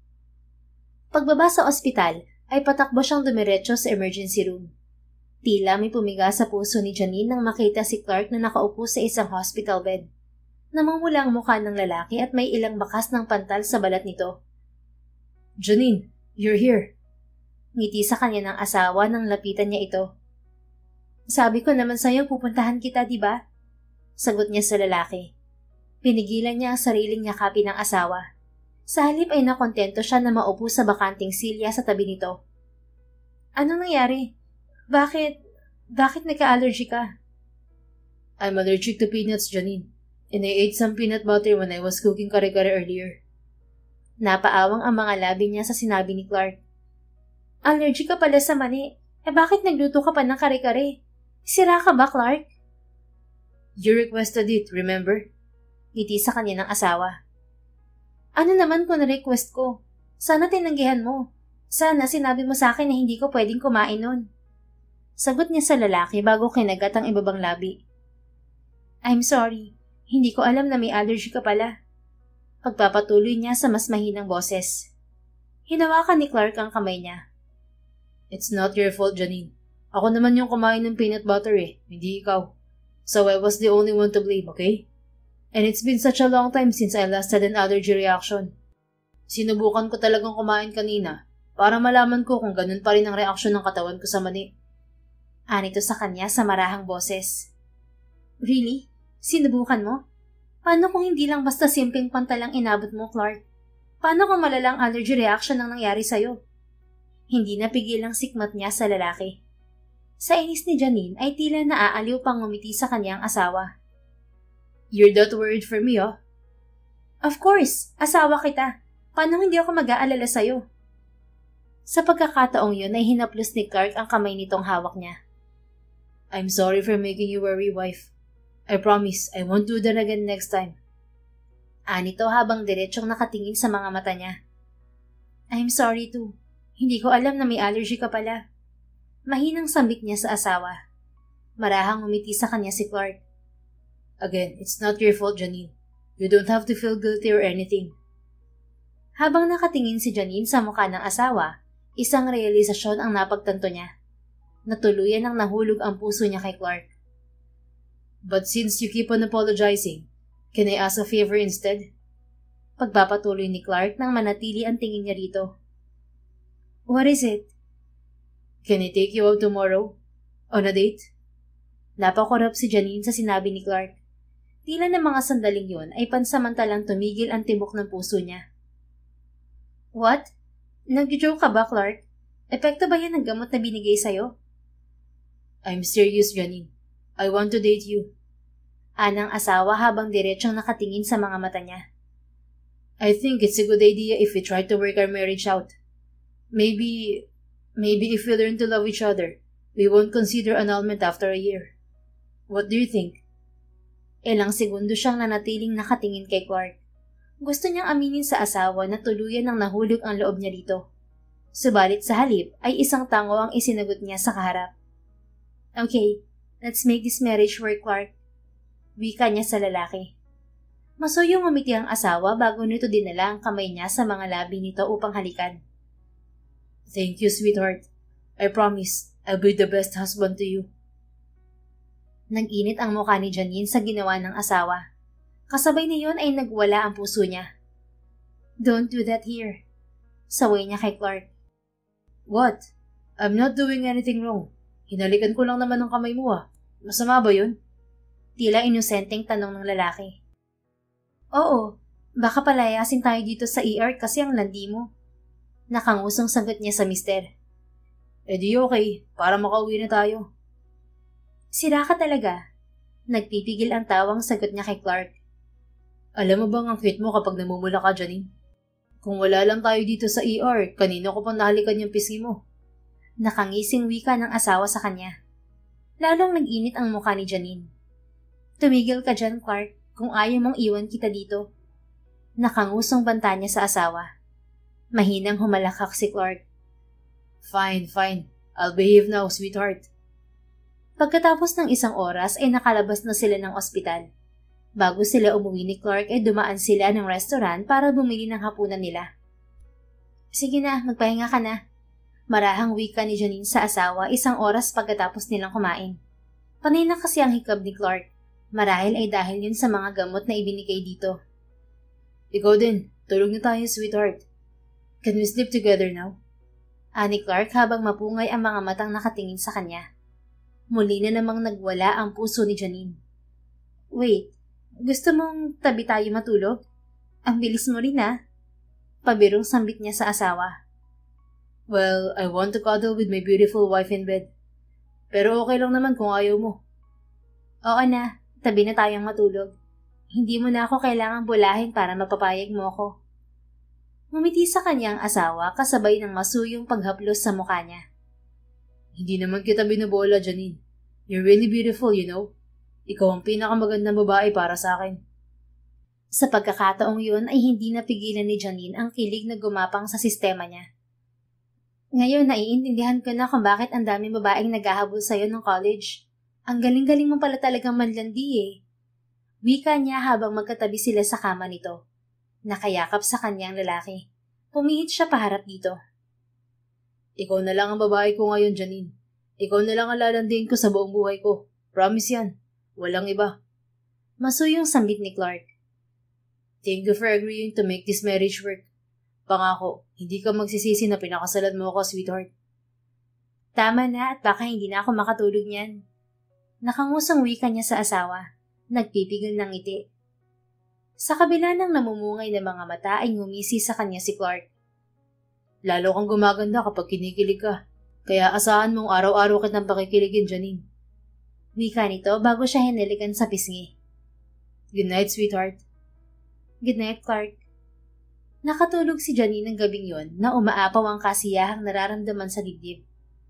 Pagbaba sa ospital, ay patakbo siyang dumiretso sa emergency room. Tila may pumiga sa puso ni Janine nang makita si Clark na nakaupo sa isang hospital bed. Namumula ang mukha ng lalaki at may ilang bakas ng pantal sa balat nito. Janine, you're here. Ngiti sa kanya ng asawa nang lapitan niya ito. Sabi ko naman sa'yo pupuntahan kita, di ba? Sagot niya sa lalaki. Pinigilan niya ang sariling yakapin ng asawa. Sa halip ay nakontento siya na maupo sa bakanting silya sa tabi nito. Anong nangyari? Bakit nagka-allergy ka? I'm allergic to peanuts, Janine. And I ate some peanut butter when I was cooking kare-kare earlier. Napaawang ang mga labi niya sa sinabi ni Clark. Allergy ka pala sa mani. Bakit nagluto ka pa ng kare-kare? Sira ka ba, Clark? You requested it, remember? Ngiti sa kanya ng asawa. Ano naman kung na-request ko? Sana tinanggihan mo. Sana sinabi mo sa akin na hindi ko pwedeng kumain nun. Sagot niya sa lalaki bago kinagat ang ibabang labi. I'm sorry. Hindi ko alam na may allergy ka pala. Pagpapatuloy niya sa mas mahinang boses. Hinawakan ni Clark ang kamay niya. It's not your fault, Janine. Ako naman yung kumain ng peanut butter hindi ikaw. So I was the only one to blame, okay? And it's been such a long time since I last had an allergy reaction. Sinubukan ko talagang kumain kanina para malaman ko kung ganun pa rin ang reaksyon ng katawan ko sa mani. Anito sa kanya sa marahang boses. Really? Sinubukan mo? Paano kung hindi lang basta simpleng pantalang inabot mo, Clark? Paano kung malalang allergy reaction ang nangyari sa'yo? Hindi napigil ang sikmat niya sa lalaki. Sa inis ni Janine ay tila naaaliw pang ngumiti sa kanyang asawa. You're that worried for me, oh? Of course, asawa kita. Paano hindi ako mag-aalala sa'yo? Sa pagkakataong yun ay hinaplos ni Clark ang kamay nitong hawak niya. I'm sorry for making you worry, wife. I promise I won't do that again next time. Anito habang diretsyong nakatingin sa mga mata niya. I'm sorry too. Hindi ko alam na may allergy ka pala. Mahinang sambit niya sa asawa. Marahang umiti sa kanya si Clark. Again, it's not your fault, Janine. You don't have to feel guilty or anything. Habang nakatingin si Janine sa mukha ng asawa, isang realisasyon ang napagtanto niya. Natuluyan ang nahulog ang puso niya kay Clark. But since you keep on apologizing, can I ask a favor instead? Pagpapatuloy ni Clark nang manatili ang tingin niya rito. What is it? Can I take you out tomorrow? On a date? Napakurap si Janine sa sinabi ni Clark. Tila ng mga sandaling yun ay pansamantalang tumigil ang tibok ng puso niya. What? Nag-joke ka ba, Clark? Epekto ba yan ng gamot na binigay sa'yo? I'm serious, Janine. I want to date you. Anang asawa habang diretsyong nakatingin sa mga mata niya. I think it's a good idea if we try to work our marriage out. Maybe if we learn to love each other, we won't consider annulment after a year. What do you think? Ilang segundo siyang nanatiling nakatingin kay Clark. Gusto niyang aminin sa asawa na tuluyan ng nahulog ang loob niya dito. Subalit sa halip ay isang tango ang isinagot niya sa kaharap. Okay, let's make this marriage work, Clark. Wika niya sa lalaki. Masuyong umiti ang asawa bago nito dinala ang kamay niya sa mga labi nito upang halikan. Thank you, sweetheart. I promise I'll be the best husband to you. Nag-init ang mukha ni Janine sa ginawa ng asawa. Kasabay niyon ay nagwala ang puso niya. Don't do that here. Saway niya kay Clark. What? I'm not doing anything wrong. Hinalikan ko lang naman ng kamay mo ah. Masama ba yun? Tila inosenteng tanong ng lalaki. Oo, baka palayasin tayo dito sa ER kasi ang landi mo. Nakangusong sagot niya sa mister. Eh di okay, para makauwi na tayo. Sira ka talaga. Nagpipigil ang tawang sagot niya kay Clark. Alam mo bang ang cute mo kapag namumula ka, Janine? Kung wala lang tayo dito sa ER, kanino ko pang nahalikan yung pisngi mo? Nakangising wika ng asawa sa kanya. Lalong nag-init ang mukha ni Janine. Tumigil ka dyan, Clark, kung ayaw mong iwan kita dito. Nakangusong banta niya sa asawa. Mahinang humalakak si Clark. Fine. I'll behave now, sweetheart. Pagkatapos ng isang oras ay nakalabas na sila ng ospital. Bago sila umuwi ni Clark ay dumaan sila ng restaurant para bumili ng hapunan nila. Sige na, magpahinga ka na. Marahang wika ni Janine sa asawa 1 oras pagkatapos nilang kumain. Panay na kasi ang hikab ni Clark. Marahil ay dahil yun sa mga gamot na ibinigay dito. Ikaw din, tulog na tayo, sweetheart. Can we sleep together now? Ani Clark habang mapungay ang mga matang nakatingin sa kanya. Muli na namang nagwala ang puso ni Janine. Wait, gusto mong tabi tayo matulog? Ang bilis mo rin ah. Pabirong sambit niya sa asawa. Well, I want to cuddle with my beautiful wife in bed. Pero okay lang naman kung ayaw mo. Oo na, tabi na tayong matulog. Hindi mo na ako kailangang bulahin para mapapayag mo ako. Ngumiti sa kanya ang asawa kasabay ng masuyong paghaplos sa mukha niya. Hindi naman kita binubola, Janine. You're really beautiful, you know. Ikaw ang pinakamagandang babae para sa akin. Sa pagkakataong yun ay hindi napigilan ni Janine ang kilig na gumapang sa sistema niya. Ngayon naiintindihan ko na kung bakit ang daming babaeng naghahabol sa'yo ng college. Ang galing-galing mo pala talagang manlandi eh. Wika niya habang magkatabi sila sa kama nito. Nakayakap sa kanyang lalaki. Pumihit siya paharap dito. Ikaw na lang ang babae ko ngayon, Janine. Ikaw na lang ang lalandiin ko sa buong buhay ko. Promise yan. Walang iba. Masuyong sambit ni Clark. Thank you for agreeing to make this marriage work. Pangako, hindi ka magsisisi na pinakasalan mo ako, sweetheart. Tama na at baka hindi na ako makatulog niyan. Nakangusang wika niya sa asawa. Nagpipigil ng ngiti. Sa kabila ng namumungay na mga mata ay ngumisi sa kanya si Clark. Lalo kang gumaganda kapag kinikilig ka. Kaya asahan mong araw-araw kitang pakikiligin, Janine. Wika nito bago siya hinilikan sa pisngi. Good night, sweetheart. Good night, Clark. Nakatulog si Janine ng gabing yon na umaapaw ang kasiyahang nararamdaman sa dibdib.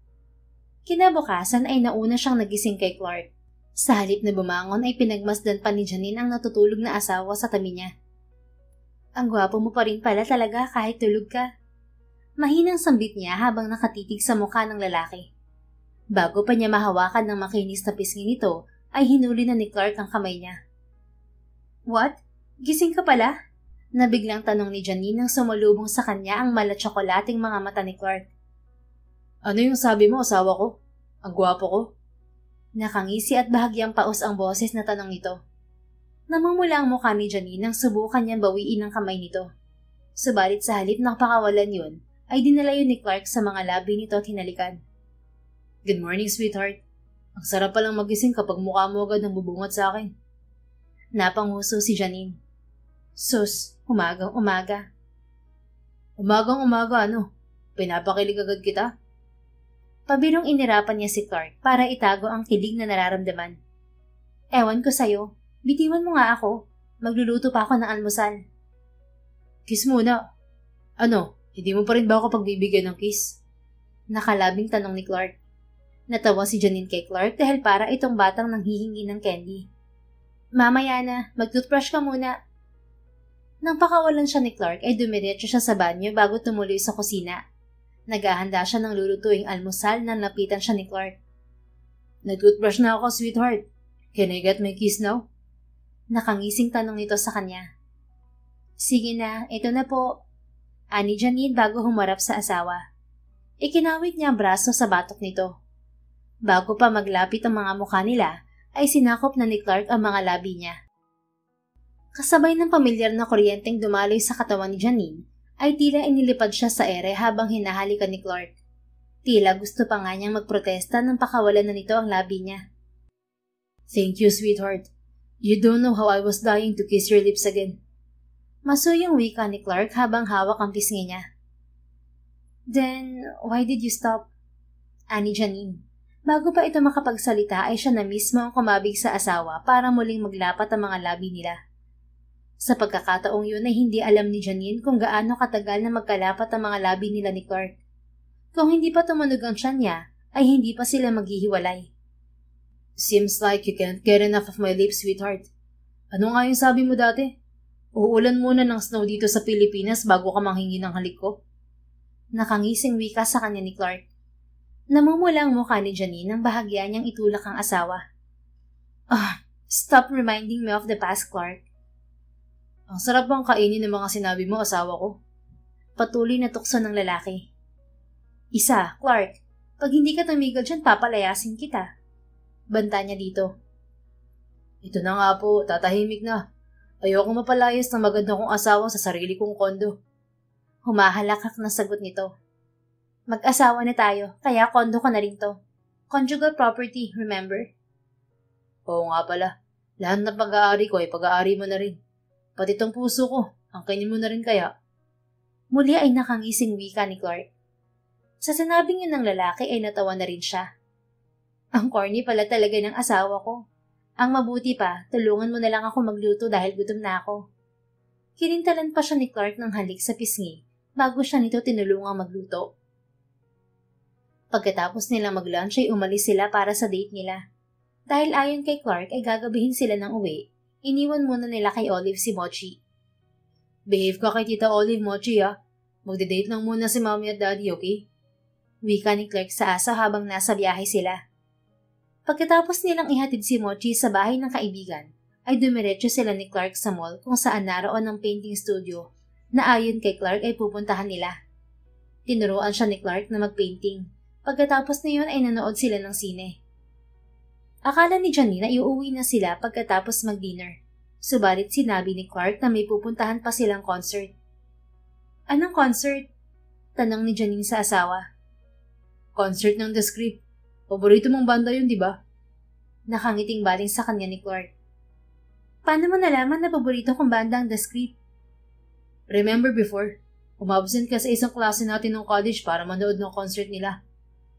Kinabukasan ay nauna siyang nagising kay Clark. Sa halip na bumangon ay pinagmasdan pa ni Janine ang natutulog na asawa sa tabi niya. Ang gwapo mo pa rin pala talaga kahit tulog ka. Mahinang sambit niya habang nakatitig sa mukha ng lalaki. Bago pa niya mahawakan ng makinis na pisngi nito, ay hinuli na ni Clark ang kamay niya. What? Gising ka pala? Nabiglang tanong ni Janine nang sumalubong sa kanya ang malatsokolating mga mata ni Clark. Ano yung sabi mo, asawa ko? Ang gwapo ko? Nakangisi at bahagyang paus ang boses na tanong nito. Namumula ang mukha ni Janine nang subukan niyang bawiin ang kamay nito. Subalit sa halip na pakawalan yun, ay dinala yun ni Clark sa mga labi nito at hinalikan. Good morning, sweetheart. Ang sarap palang magising kapag mukha mo agad ang bubungat sa akin. Napanguso si Janine. Sus, umagang-umaga. Umagang-umaga ano? Pinapakilig agad kita? Pabirong inirapan niya si Clark para itago ang kilig na nararamdaman. Ewan ko sa'yo, bitiwan mo nga ako. Magluluto pa ako ng almusal. Kiss muna. Ano, hindi mo pa rin ba ako pagbibigyan ng kiss? Nakalabing tanong ni Clark. Natawa si Janine kay Clark dahil para itong batang nanghihingi ng candy. Mamaya na, mag-toothbrush ka muna. Nang pakawalan siya ni Clark ay dumiretso siya sa banyo bago tumuloy sa kusina. Naghahanda siya ng lulutuing almusal nang napitan siya ni Clark. Nag-toothbrush na ako, sweetheart. Can I get my kiss now? Nakangising tanong nito sa kanya. Sige na, ito na po. Ani Janine bago humarap sa asawa. Ikinawit niya ang braso sa batok nito. Bago pa maglapit ang mga mukha nila, ay sinakop na ni Clark ang mga labi niya. Kasabay ng pamilyar na kuryenteng dumaloy sa katawan ni Janine, ay tila inilipad siya sa ere habang hinahalikan ni Clark. Tila gusto pa nga niyang magprotesta nang pakawalan na nito ang labi niya. Thank you, sweetheart. You don't know how I was dying to kiss your lips again. Masuyang wika ni Clark habang hawak ang pisngi niya. Then, why did you stop? Ani Janine. Bago pa ito makapagsalita ay siya na mismo ang kumabig sa asawa para muling maglapat ang mga labi nila. Sa pagkakataong yun ay hindi alam ni Janine kung gaano katagal na magkalapat ang mga labi nila ni Clark. Kung hindi pa tumunog ang tiyan niya, ay hindi pa sila maghihiwalay. Seems like you can't get enough of my lips, sweetheart. Ano nga yung sabi mo dati? Uulan muna ng snow dito sa Pilipinas bago ka manghingi ng halik ko? Nakangising wika sa kanya ni Clark. Namumula ang mukha ni Janine nang bahagya niyang itulak ang asawa. Stop reminding me of the past, Clark. Ang sarap bang kainin ng mga sinabi mo, asawa ko? Patuloy na tukso ng lalaki. Isa, Clark. Pag hindi ka tumigil dyan, papalayasin kita. Banta niya dito. Ito na nga po, tatahimik na. Ayoko mapalayas ng maganda kong asawa sa sarili kong kondo. Humahalakak na sagot nito. Mag-asawa na tayo, kaya kondo ko na rin to. Conjugal property, remember? Oo nga pala. Lahat ng pag-aari ko ay pag-aari mo na rin. Pati tong puso ko, ang kainin mo na rin kaya. Muli ay nakangising wika ni Clark. Sa sinabing yun ng lalaki ay natawa na rin siya. Ang corny pala talaga ng asawa ko. Ang mabuti pa, tulungan mo na lang ako magluto dahil gutom na ako. Kinintalan pa siya ni Clark ng halik sa pisngi bago siya nito tinulungang magluto. Pagkatapos nilang mag-lunch ay umalis sila para sa date nila. Dahil ayon kay Clark ay gagabihin sila ng uwi, iniwan muna nila kay Olive si Mochi. Behave ka kay Tita Olive, Mochi ha. Magde-date lang muna si Mommy at Daddy, okay? Wika ni Clark sa asa habang nasa biyahe sila. Pagkatapos nilang ihatid si Mochi sa bahay ng kaibigan, ay dumiretso sila ni Clark sa mall kung saan naroon ang painting studio na ayon kay Clark ay pupuntahan nila. Tinuruan siya ni Clark na mag-painting. Pagkatapos na yun ay nanood sila ng sine. Akala ni Janine na iuwi na sila pagkatapos mag-dinner. Subalit sinabi ni Clark na may pupuntahan pa silang concert. Anong concert? Tanong ni Janine sa asawa. Concert ng The Script. Paborito mong banda yun, di ba? Nakangiting baling sa kanya ni Clark. Paano mo nalaman na paborito kong banda ang The Script? Remember before, umabsent ka sa isang klase natin ng college para manood ng concert nila.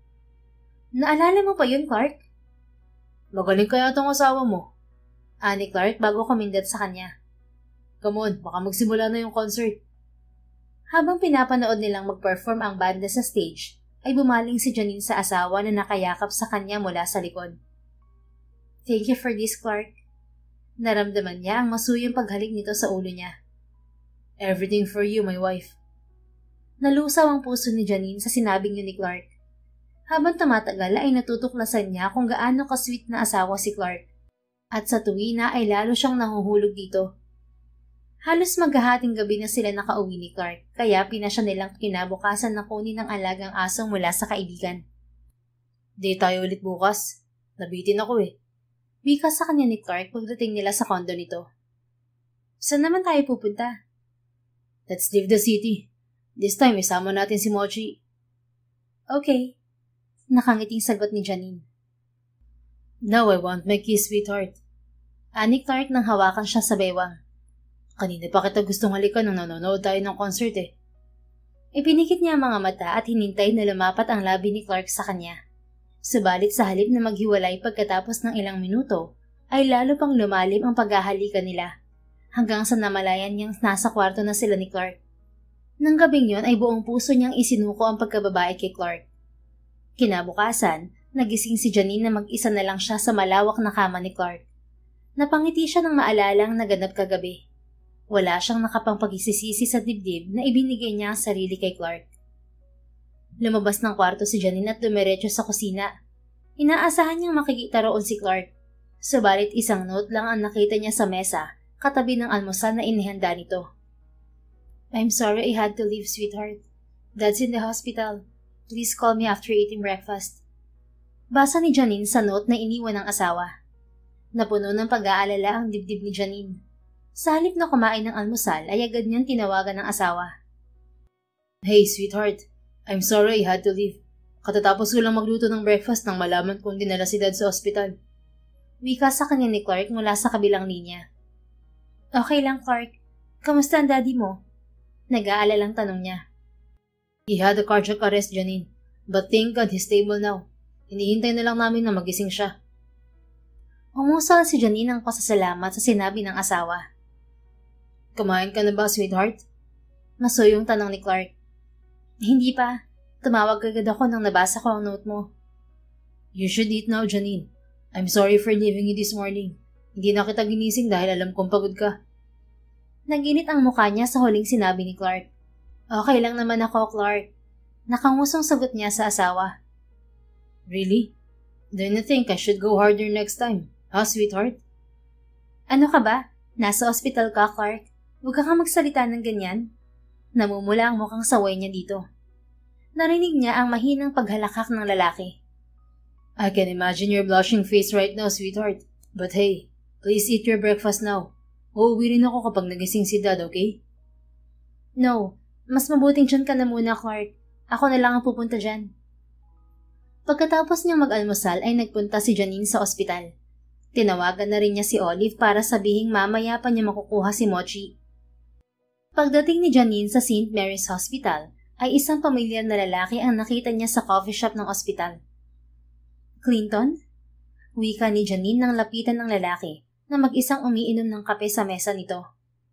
Naalala mo pa yun, Clark? Magaling kaya tong asawa mo. Ani Clark bago kumindat sa kanya. Come on, baka magsimula na yung concert. Habang pinapanood nilang mag-perform ang banda sa stage, ay bumaling si Janine sa asawa na nakayakap sa kanya mula sa likod. Thank you for this, Clark. Naramdaman niya ang masuyang paghalik nito sa ulo niya. Everything for you, my wife. Nalusaw ang puso ni Janine sa sinabing yun ni Clark. Habang tumatagal ay natutuklasan niya kung gaano ka-sweet na asawa si Clark. At sa tuwina ay lalo siyang nahuhulog dito. Halos maghahating gabi na sila nakauwi ni Clark, kaya pinasya nilang kinabukasan na kunin ng alagang asong mula sa kaibigan. Di tayo ulit bukas. Nabitin ako eh. Wika sa kanya ni Clark pagdating nila sa kondo nito. Saan naman tayo pupunta? Let's leave the city. This time isama natin si Mochi. Okay. Nakangiting sagot ni Janine. Now I want my kiss, sweetheart. Ani Clark nang hawakan siya sa bewang. Kanina pa kita gustong halikan nung nanonood tayo ng concert eh. Ipinikit niya ang mga mata at hinintay na lumapat ang labi ni Clark sa kanya. Subalit sa halip na maghiwalay pagkatapos ng ilang minuto, ay lalo pang lumalim ang paghahalikan nila. hanggang sa namalayan niyang nasa kwarto na sila ni Clark. Nang gabing yon ay buong puso niyang isinuko ang pagkababae kay Clark. Kinabukasan, nagising si Janine na mag-isa na lang siya sa malawak na kama ni Clark. Napangiti siya ng maalalang naganap kagabi. Wala siyang nakapangpagisisisi sa dibdib na ibinigay niya ang sarili kay Clark. Lumabas ng kwarto si Janine at dumiretso sa kusina. Inaasahan niyang makikita roon si Clark. Subalit isang note lang ang nakita niya sa mesa, katabi ng almusal na inihanda nito. "I'm sorry I had to leave, sweetheart. Dad's in the hospital. Please call me after eating breakfast." Basa ni Janine sa note na iniwan ng asawa. Napuno ng pag-aalala ang dibdib ni Janine. Sa halip na kumain ng almusal ay agad niyang tinawagan ng asawa. "Hey, sweetheart. I'm sorry I had to leave. Katatapos ko lang magluto ng breakfast nang malaman kong dinala si Dad sa ospital." Wika sa kanya ni Clark mula sa kabilang linya. "Okay lang, Clark. Kamusta ang daddy mo?" Nag-aalalang tanong niya. "He had a cardiac arrest, Janine. But thank God he's stable now. Hinihintay na lang namin na magising siya." Umusal si Janine ng pasasalamat sa sinabi ng asawa. "Kumain ka na ba, sweetheart?" Masuyong tanong ni Clark. "Hindi pa. Tumawag agad ako nang nabasa ko ang note mo." "You should eat now, Janine. I'm sorry for leaving you this morning. Hindi na kita ginising dahil alam kong pagod ka." Naginit ang mukha niya sa huling sinabi ni Clark. "Okay lang naman ako, Clark." Nakangusong sagot niya sa asawa. "Really? Then I think I should go harder next time. Ha, sweetheart?" "Ano ka ba? Nasa ospital ka, Clark. Huwag ka magsalita ng ganyan." Namumula ang mukhang saway niya dito. Narinig niya ang mahinang paghalakak ng lalaki. "I can imagine your blushing face right now, sweetheart. But hey, please eat your breakfast now. Uuwi rin ako kapag nagising si Dad, okay?" "No, mas mabuting dyan ka na muna, Clark. Ako na lang ang pupunta dyan." Pagkatapos niyang mag-almusal ay nagpunta si Janine sa ospital. Tinawagan na rin niya si Olive para sabihing mamaya pa niya makukuha si Mochi. Pagdating ni Janine sa St. Mary's Hospital, ay isang pamilyar na lalaki ang nakita niya sa coffee shop ng ospital. "Clinton?" Wika ni Janine nang lapitan ng lalaki na mag-isang umiinom ng kape sa mesa nito.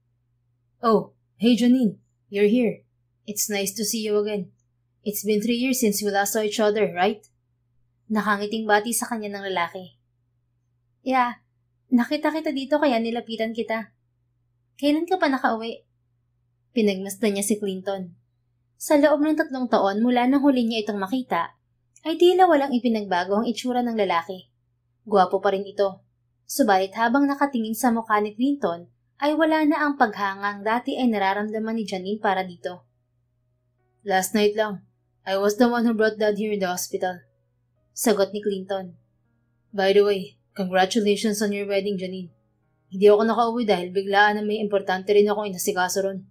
"Oh, hey Janine, you're here. It's nice to see you again. It's been 3 years since we last saw each other, right?" Nakangiting bati sa kanya ng lalaki. "Yeah, nakita kita dito kaya nilapitan kita. Kailan ka pa nakauwi?" Pinagmasdan niya si Clinton. Sa loob ng 3 taon mula nang huli niya itong makita, ay tila walang ipinagbago ang itsura ng lalaki. Gwapo pa rin ito. Subalit habang nakatingin sa mukha ni Clinton, ay wala na ang paghangang dati ay nararamdaman ni Janine para dito. "Last night lang. I was the one who brought Dad here in the hospital," sagot ni Clinton. "By the way, congratulations on your wedding, Janine. Hindi ako nakauwi dahil biglaan na may importante rin akong inasikaso ron."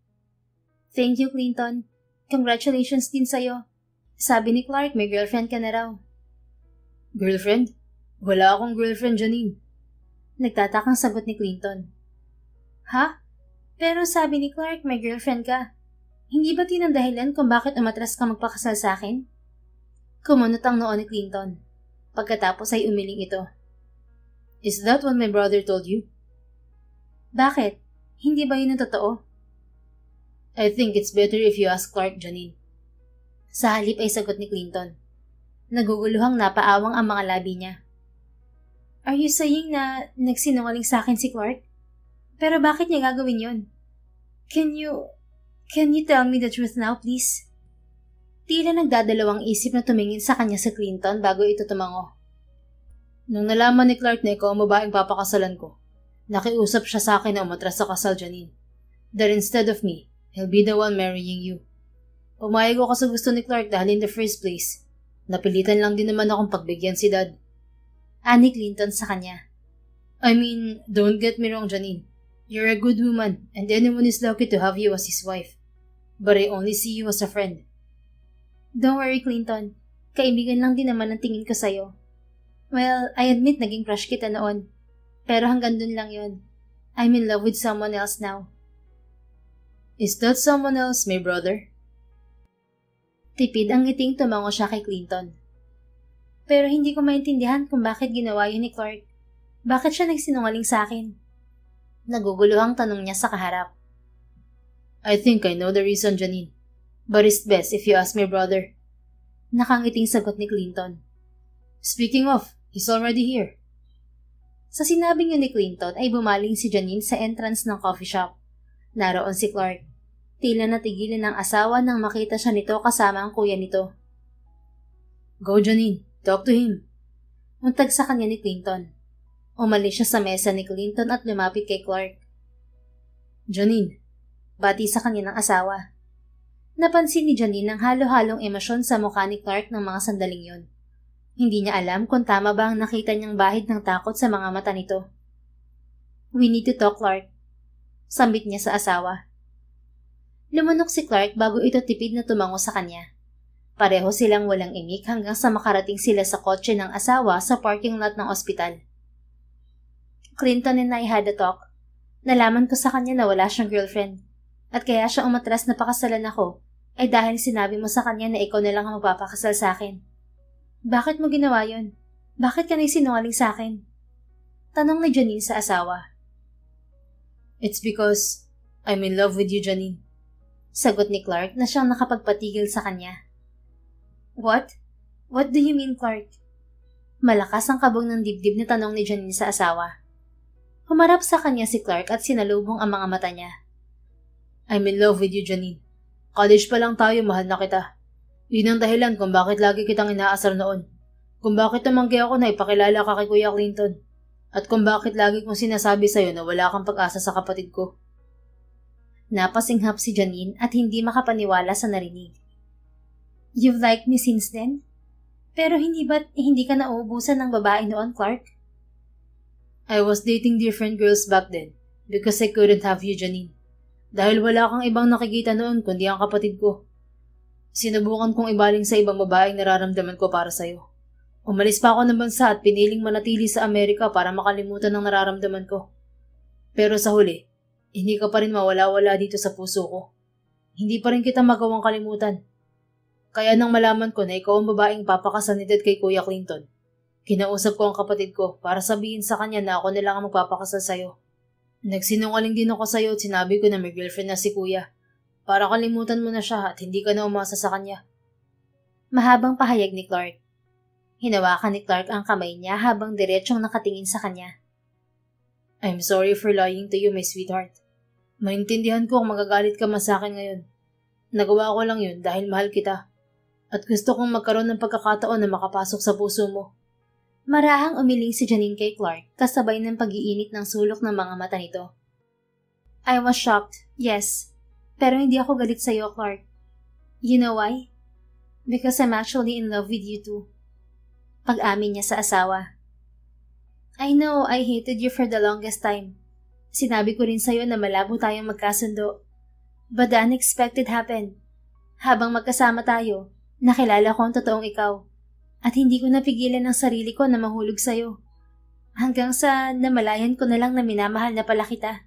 "Thank you, Clinton. Congratulations din sa'yo. Sabi ni Clark may girlfriend ka na raw." "Girlfriend? Wala akong girlfriend, Janine." Nagtatakang sagot ni Clinton. "Ha? Pero sabi ni Clark may girlfriend ka. Hindi ba tinang dahilan kung bakit umatras ka magpakasal sa akin?" Kumunot ang noo ni Clinton. Pagkatapos ay umiling ito. "Is that what my brother told you?" "Bakit? Hindi ba yun ang totoo?" "I think it's better if you ask Clark, Janine." Sa halip ay sagot ni Clinton. Naguguluhang napaawang ang mga labi niya. "Are you saying na nagsinungaling sa akin si Clark? Pero bakit niya gagawin yon? Can you tell me the truth now, please?" Tila nagdadalawang isip na tumingin sa kanya si Clinton bago ito tumango. "Nung nalaman ni Clark na ikaw ang babaeng papakasalan ko, nakiusap siya sa akin na umatras sa kasal, Janine. That instead of me, he'll be the one marrying you. Pumayag ako sa gusto ni Clark dahil in the first place, napilitan lang din naman akong pagbigyan si Dad." Ani Clinton sa kanya. "I mean, don't get me wrong, Janine. You're a good woman and anyone is lucky to have you as his wife. But I only see you as a friend." "Don't worry, Clinton. Kaibigan lang din naman ang tingin ko sa'yo. Well, I admit naging crush kita noon. Pero hanggang dun lang yun. I'm in love with someone else now." "Is that someone else, my brother?" Tipid ang ngiting tumango siya kay Clinton. "Pero hindi ko maintindihan kung bakit ginawa yun ni Clark. Bakit siya nagsinungaling sa akin?" Naguguluhang tanong niya sa kaharap. I think I know the reason, Janine. But it's best if you ask my brother. Nakangiting sagot ni Clinton. Speaking of, he's already here. Sa sinabing yun ni Clinton ay bumaling si Janine sa entrance ng coffee shop. Naroon si Clark. Tila natigilan ng asawa nang makita siya nito kasama ang kuya nito. Go, Janine. Talk to him. Untag sa kanya ni Clinton. Umalis siya sa mesa ni Clinton at lumapit kay Clark. Janine. Bati sa kanya ng asawa. Napansin ni Janine ang halo-halong emosyon sa mukha ni Clark ng mga sandaling yun. Hindi niya alam kung tama ba ang nakita niyang bahid ng takot sa mga mata nito. We need to talk, Clark. Sambit niya sa asawa. Lumunok si Clark bago ito tipid na tumango sa kanya. Pareho silang walang imik hanggang sa makarating sila sa kotse ng asawa sa parking lot ng ospital. Clinton and I had a talk. Nalaman ko sa kanya na wala siyang girlfriend. At kaya siya umatras na pakasalan ako ay dahil sinabi mo sa kanya na ikaw na lang ang magpapakasal sa akin. Bakit mo ginawa yon? Bakit ka nagsinungaling sa akin? Tanong ni Janine sa asawa. It's because I'm in love with you, Janine. Sagot ni Clark na siyang nakapagpatigil sa kanya. What? What do you mean, Clark? Malakas ang kabog ng dibdib na tanong ni Janine sa asawa. Humarap sa kanya si Clark at sinalubong ang mga mata niya. I'm in love with you, Janine. College pa lang tayo, mahal na kita. Yun ang dahilan kung bakit lagi kitang inaasar noon. Kung bakit tumanggi ako na ipakilala ka kay Kuya Clinton. At kung bakit lagi kong sinasabi sa'yo na wala kang pag-asa sa kapatid ko. Napasinghap si Janine at hindi makapaniwala sa narinig. You've liked me since then? Pero hindi ka nauubusan ng babae noon, Clark? I was dating different girls back then because I couldn't have you, Janine. Dahil wala kang ibang nakikita noon kundi ang kapatid ko. Sinubukan kong ibaling sa ibang babaeng nararamdaman ko para sa'yo. Umalis pa ako ng bansa at piniling manatili sa Amerika para makalimutan ang nararamdaman ko. Pero sa huli, hindi ka pa rin mawala-wala dito sa puso ko. Hindi pa rin kita magawang kalimutan. Kaya nang malaman ko na ikaw ang babaeng papakasal ni Dad kay Kuya Clinton, kinausap ko ang kapatid ko para sabihin sa kanya na ako na lang ang magpapakasal sa'yo. Nagsinungaling din ako sa'yo at sinabi ko na may girlfriend na si Kuya. Para kalimutan mo na siya at hindi ka na umasa sa kanya. Mahabang pahayag ni Clark. Hinawakan ni Clark ang kamay niya habang diretsong nakatingin sa kanya. I'm sorry for lying to you, my sweetheart. Maintindihan ko kung magagalit ka man sa akin ngayon. Nagawa ko lang yun dahil mahal kita. At gusto kong magkaroon ng pagkakataon na makapasok sa puso mo. Marahang umiling si Janine kay Clark kasabay ng pag-iinit ng sulok ng mga mata nito. I was shocked, yes. Pero hindi ako galit sa iyo, Clark. You know why? Because I'm actually in love with you too. Pag-amin niya sa asawa. I know I hated you for the longest time. Sinabi ko rin sa'yo na malabo tayong magkasundo. But the unexpected happened. Habang magkasama tayo, nakilala ko ang totoong ikaw. At hindi ko napigilan ang sarili ko na mahulog sa'yo. Hanggang sa namalayan ko na lang na minamahal na pala kita.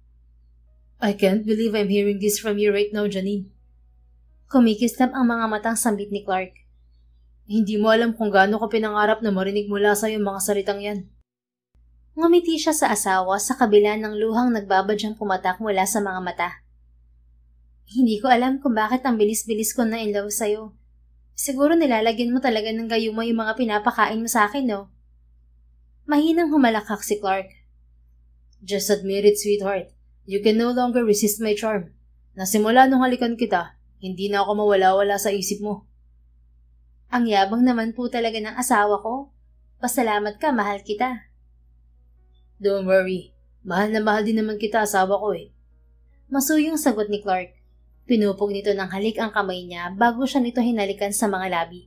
I can't believe I'm hearing this from you right now, Janine. Kumikislap ang mga matang sambit ni Clark. Hindi mo alam kung gaano ko pinangarap na marinig mula sa'yo mga salitang yan. Ngumiti siya sa asawa sa kabila ng luhang nagbabadyang pumatak mula sa mga mata. Hindi ko alam kung bakit ang bilis-bilis ko na in love sa'yo. Siguro nilalagyan mo talaga ng gayuma yung mga pinapakain mo sa akin, no? Mahinang humalakhak si Clark. Just admit it, sweetheart. You can no longer resist my charm. Nasimula nung halikan kita, hindi na ako mawala-wala sa isip mo. Ang yabang naman po talaga ng asawa ko. Pasalamat ka, mahal kita. Don't worry. Mahal na mahal din naman kita, asawa ko eh. Masuyong sagot ni Clark. Pinupog nito ng halik ang kamay niya bago siya nito hinalikan sa mga labi.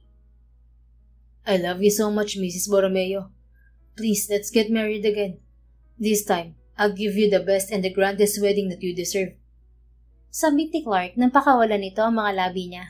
I love you so much, Mrs. Borromeo. Please, let's get married again. This time, I'll give you the best and the grandest wedding that you deserve. Sambit ni Clark nang pakawalan nito ang mga labi niya.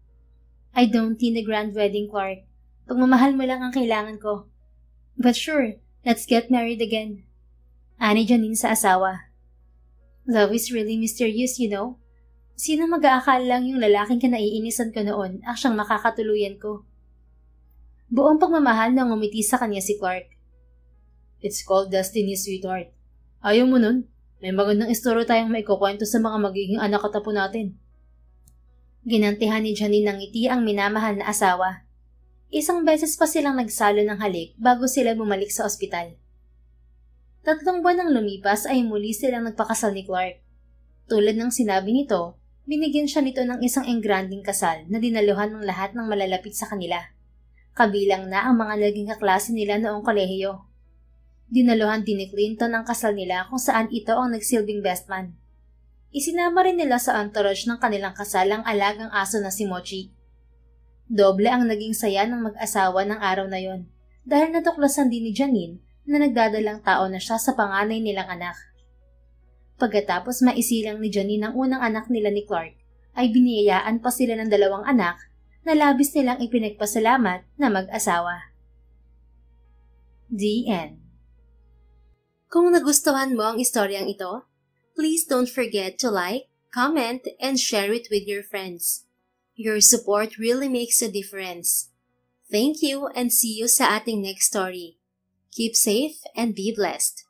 I don't need a grand wedding, Clark. Pagmamahal mo lang ang kailangan ko. But sure, let's get married again. Ani Janine sa asawa. Love is really mysterious, you know. Sino mag-aakala lang yung lalaking ka naiinisan ko noon ang siyang makakatuluyan ko? Buong pagmamahal na ngumiti sa kanya si Clark. It's called destiny, sweetheart. Ayaw mo nun? May magandang istorya tayong maikukwento sa mga magiging anak at apo natin. Ginantihan ni Janine ng ngiti ang minamahal na asawa. Isang beses pa silang nagsalo ng halik bago sila bumalik sa ospital. 3 buwan nang lumipas ay muli silang nagpakasal ni Clark. Tulad ng sinabi nito, binigyan siya nito ng isang engranding kasal na dinaluhan ng lahat ng malalapit sa kanila. Kabilang na ang mga naging kaklase nila noong kolehiyo. Dinaluhan din ni Clinton ang kasal nila kung saan ito ang nagsilbing best man. Isinama rin nila sa entourage ng kanilang kasal ang alagang aso na si Mochi. Doble ang naging saya ng mag-asawa ng araw na yon dahil natuklasan din ni Janine na nagdadalang tao na siya sa panganay nilang anak. Pagkatapos maisilang ni Janine ang unang anak nila ni Clark, ay biniyayaan pa sila ng 2 anak na labis nilang ipinagpasalamat na mag-asawa. The End. Kung nagustuhan mo ang istoryang ito, please don't forget to like, comment, and share it with your friends. Your support really makes a difference. Thank you and see you sa ating next story. Keep safe and be blessed.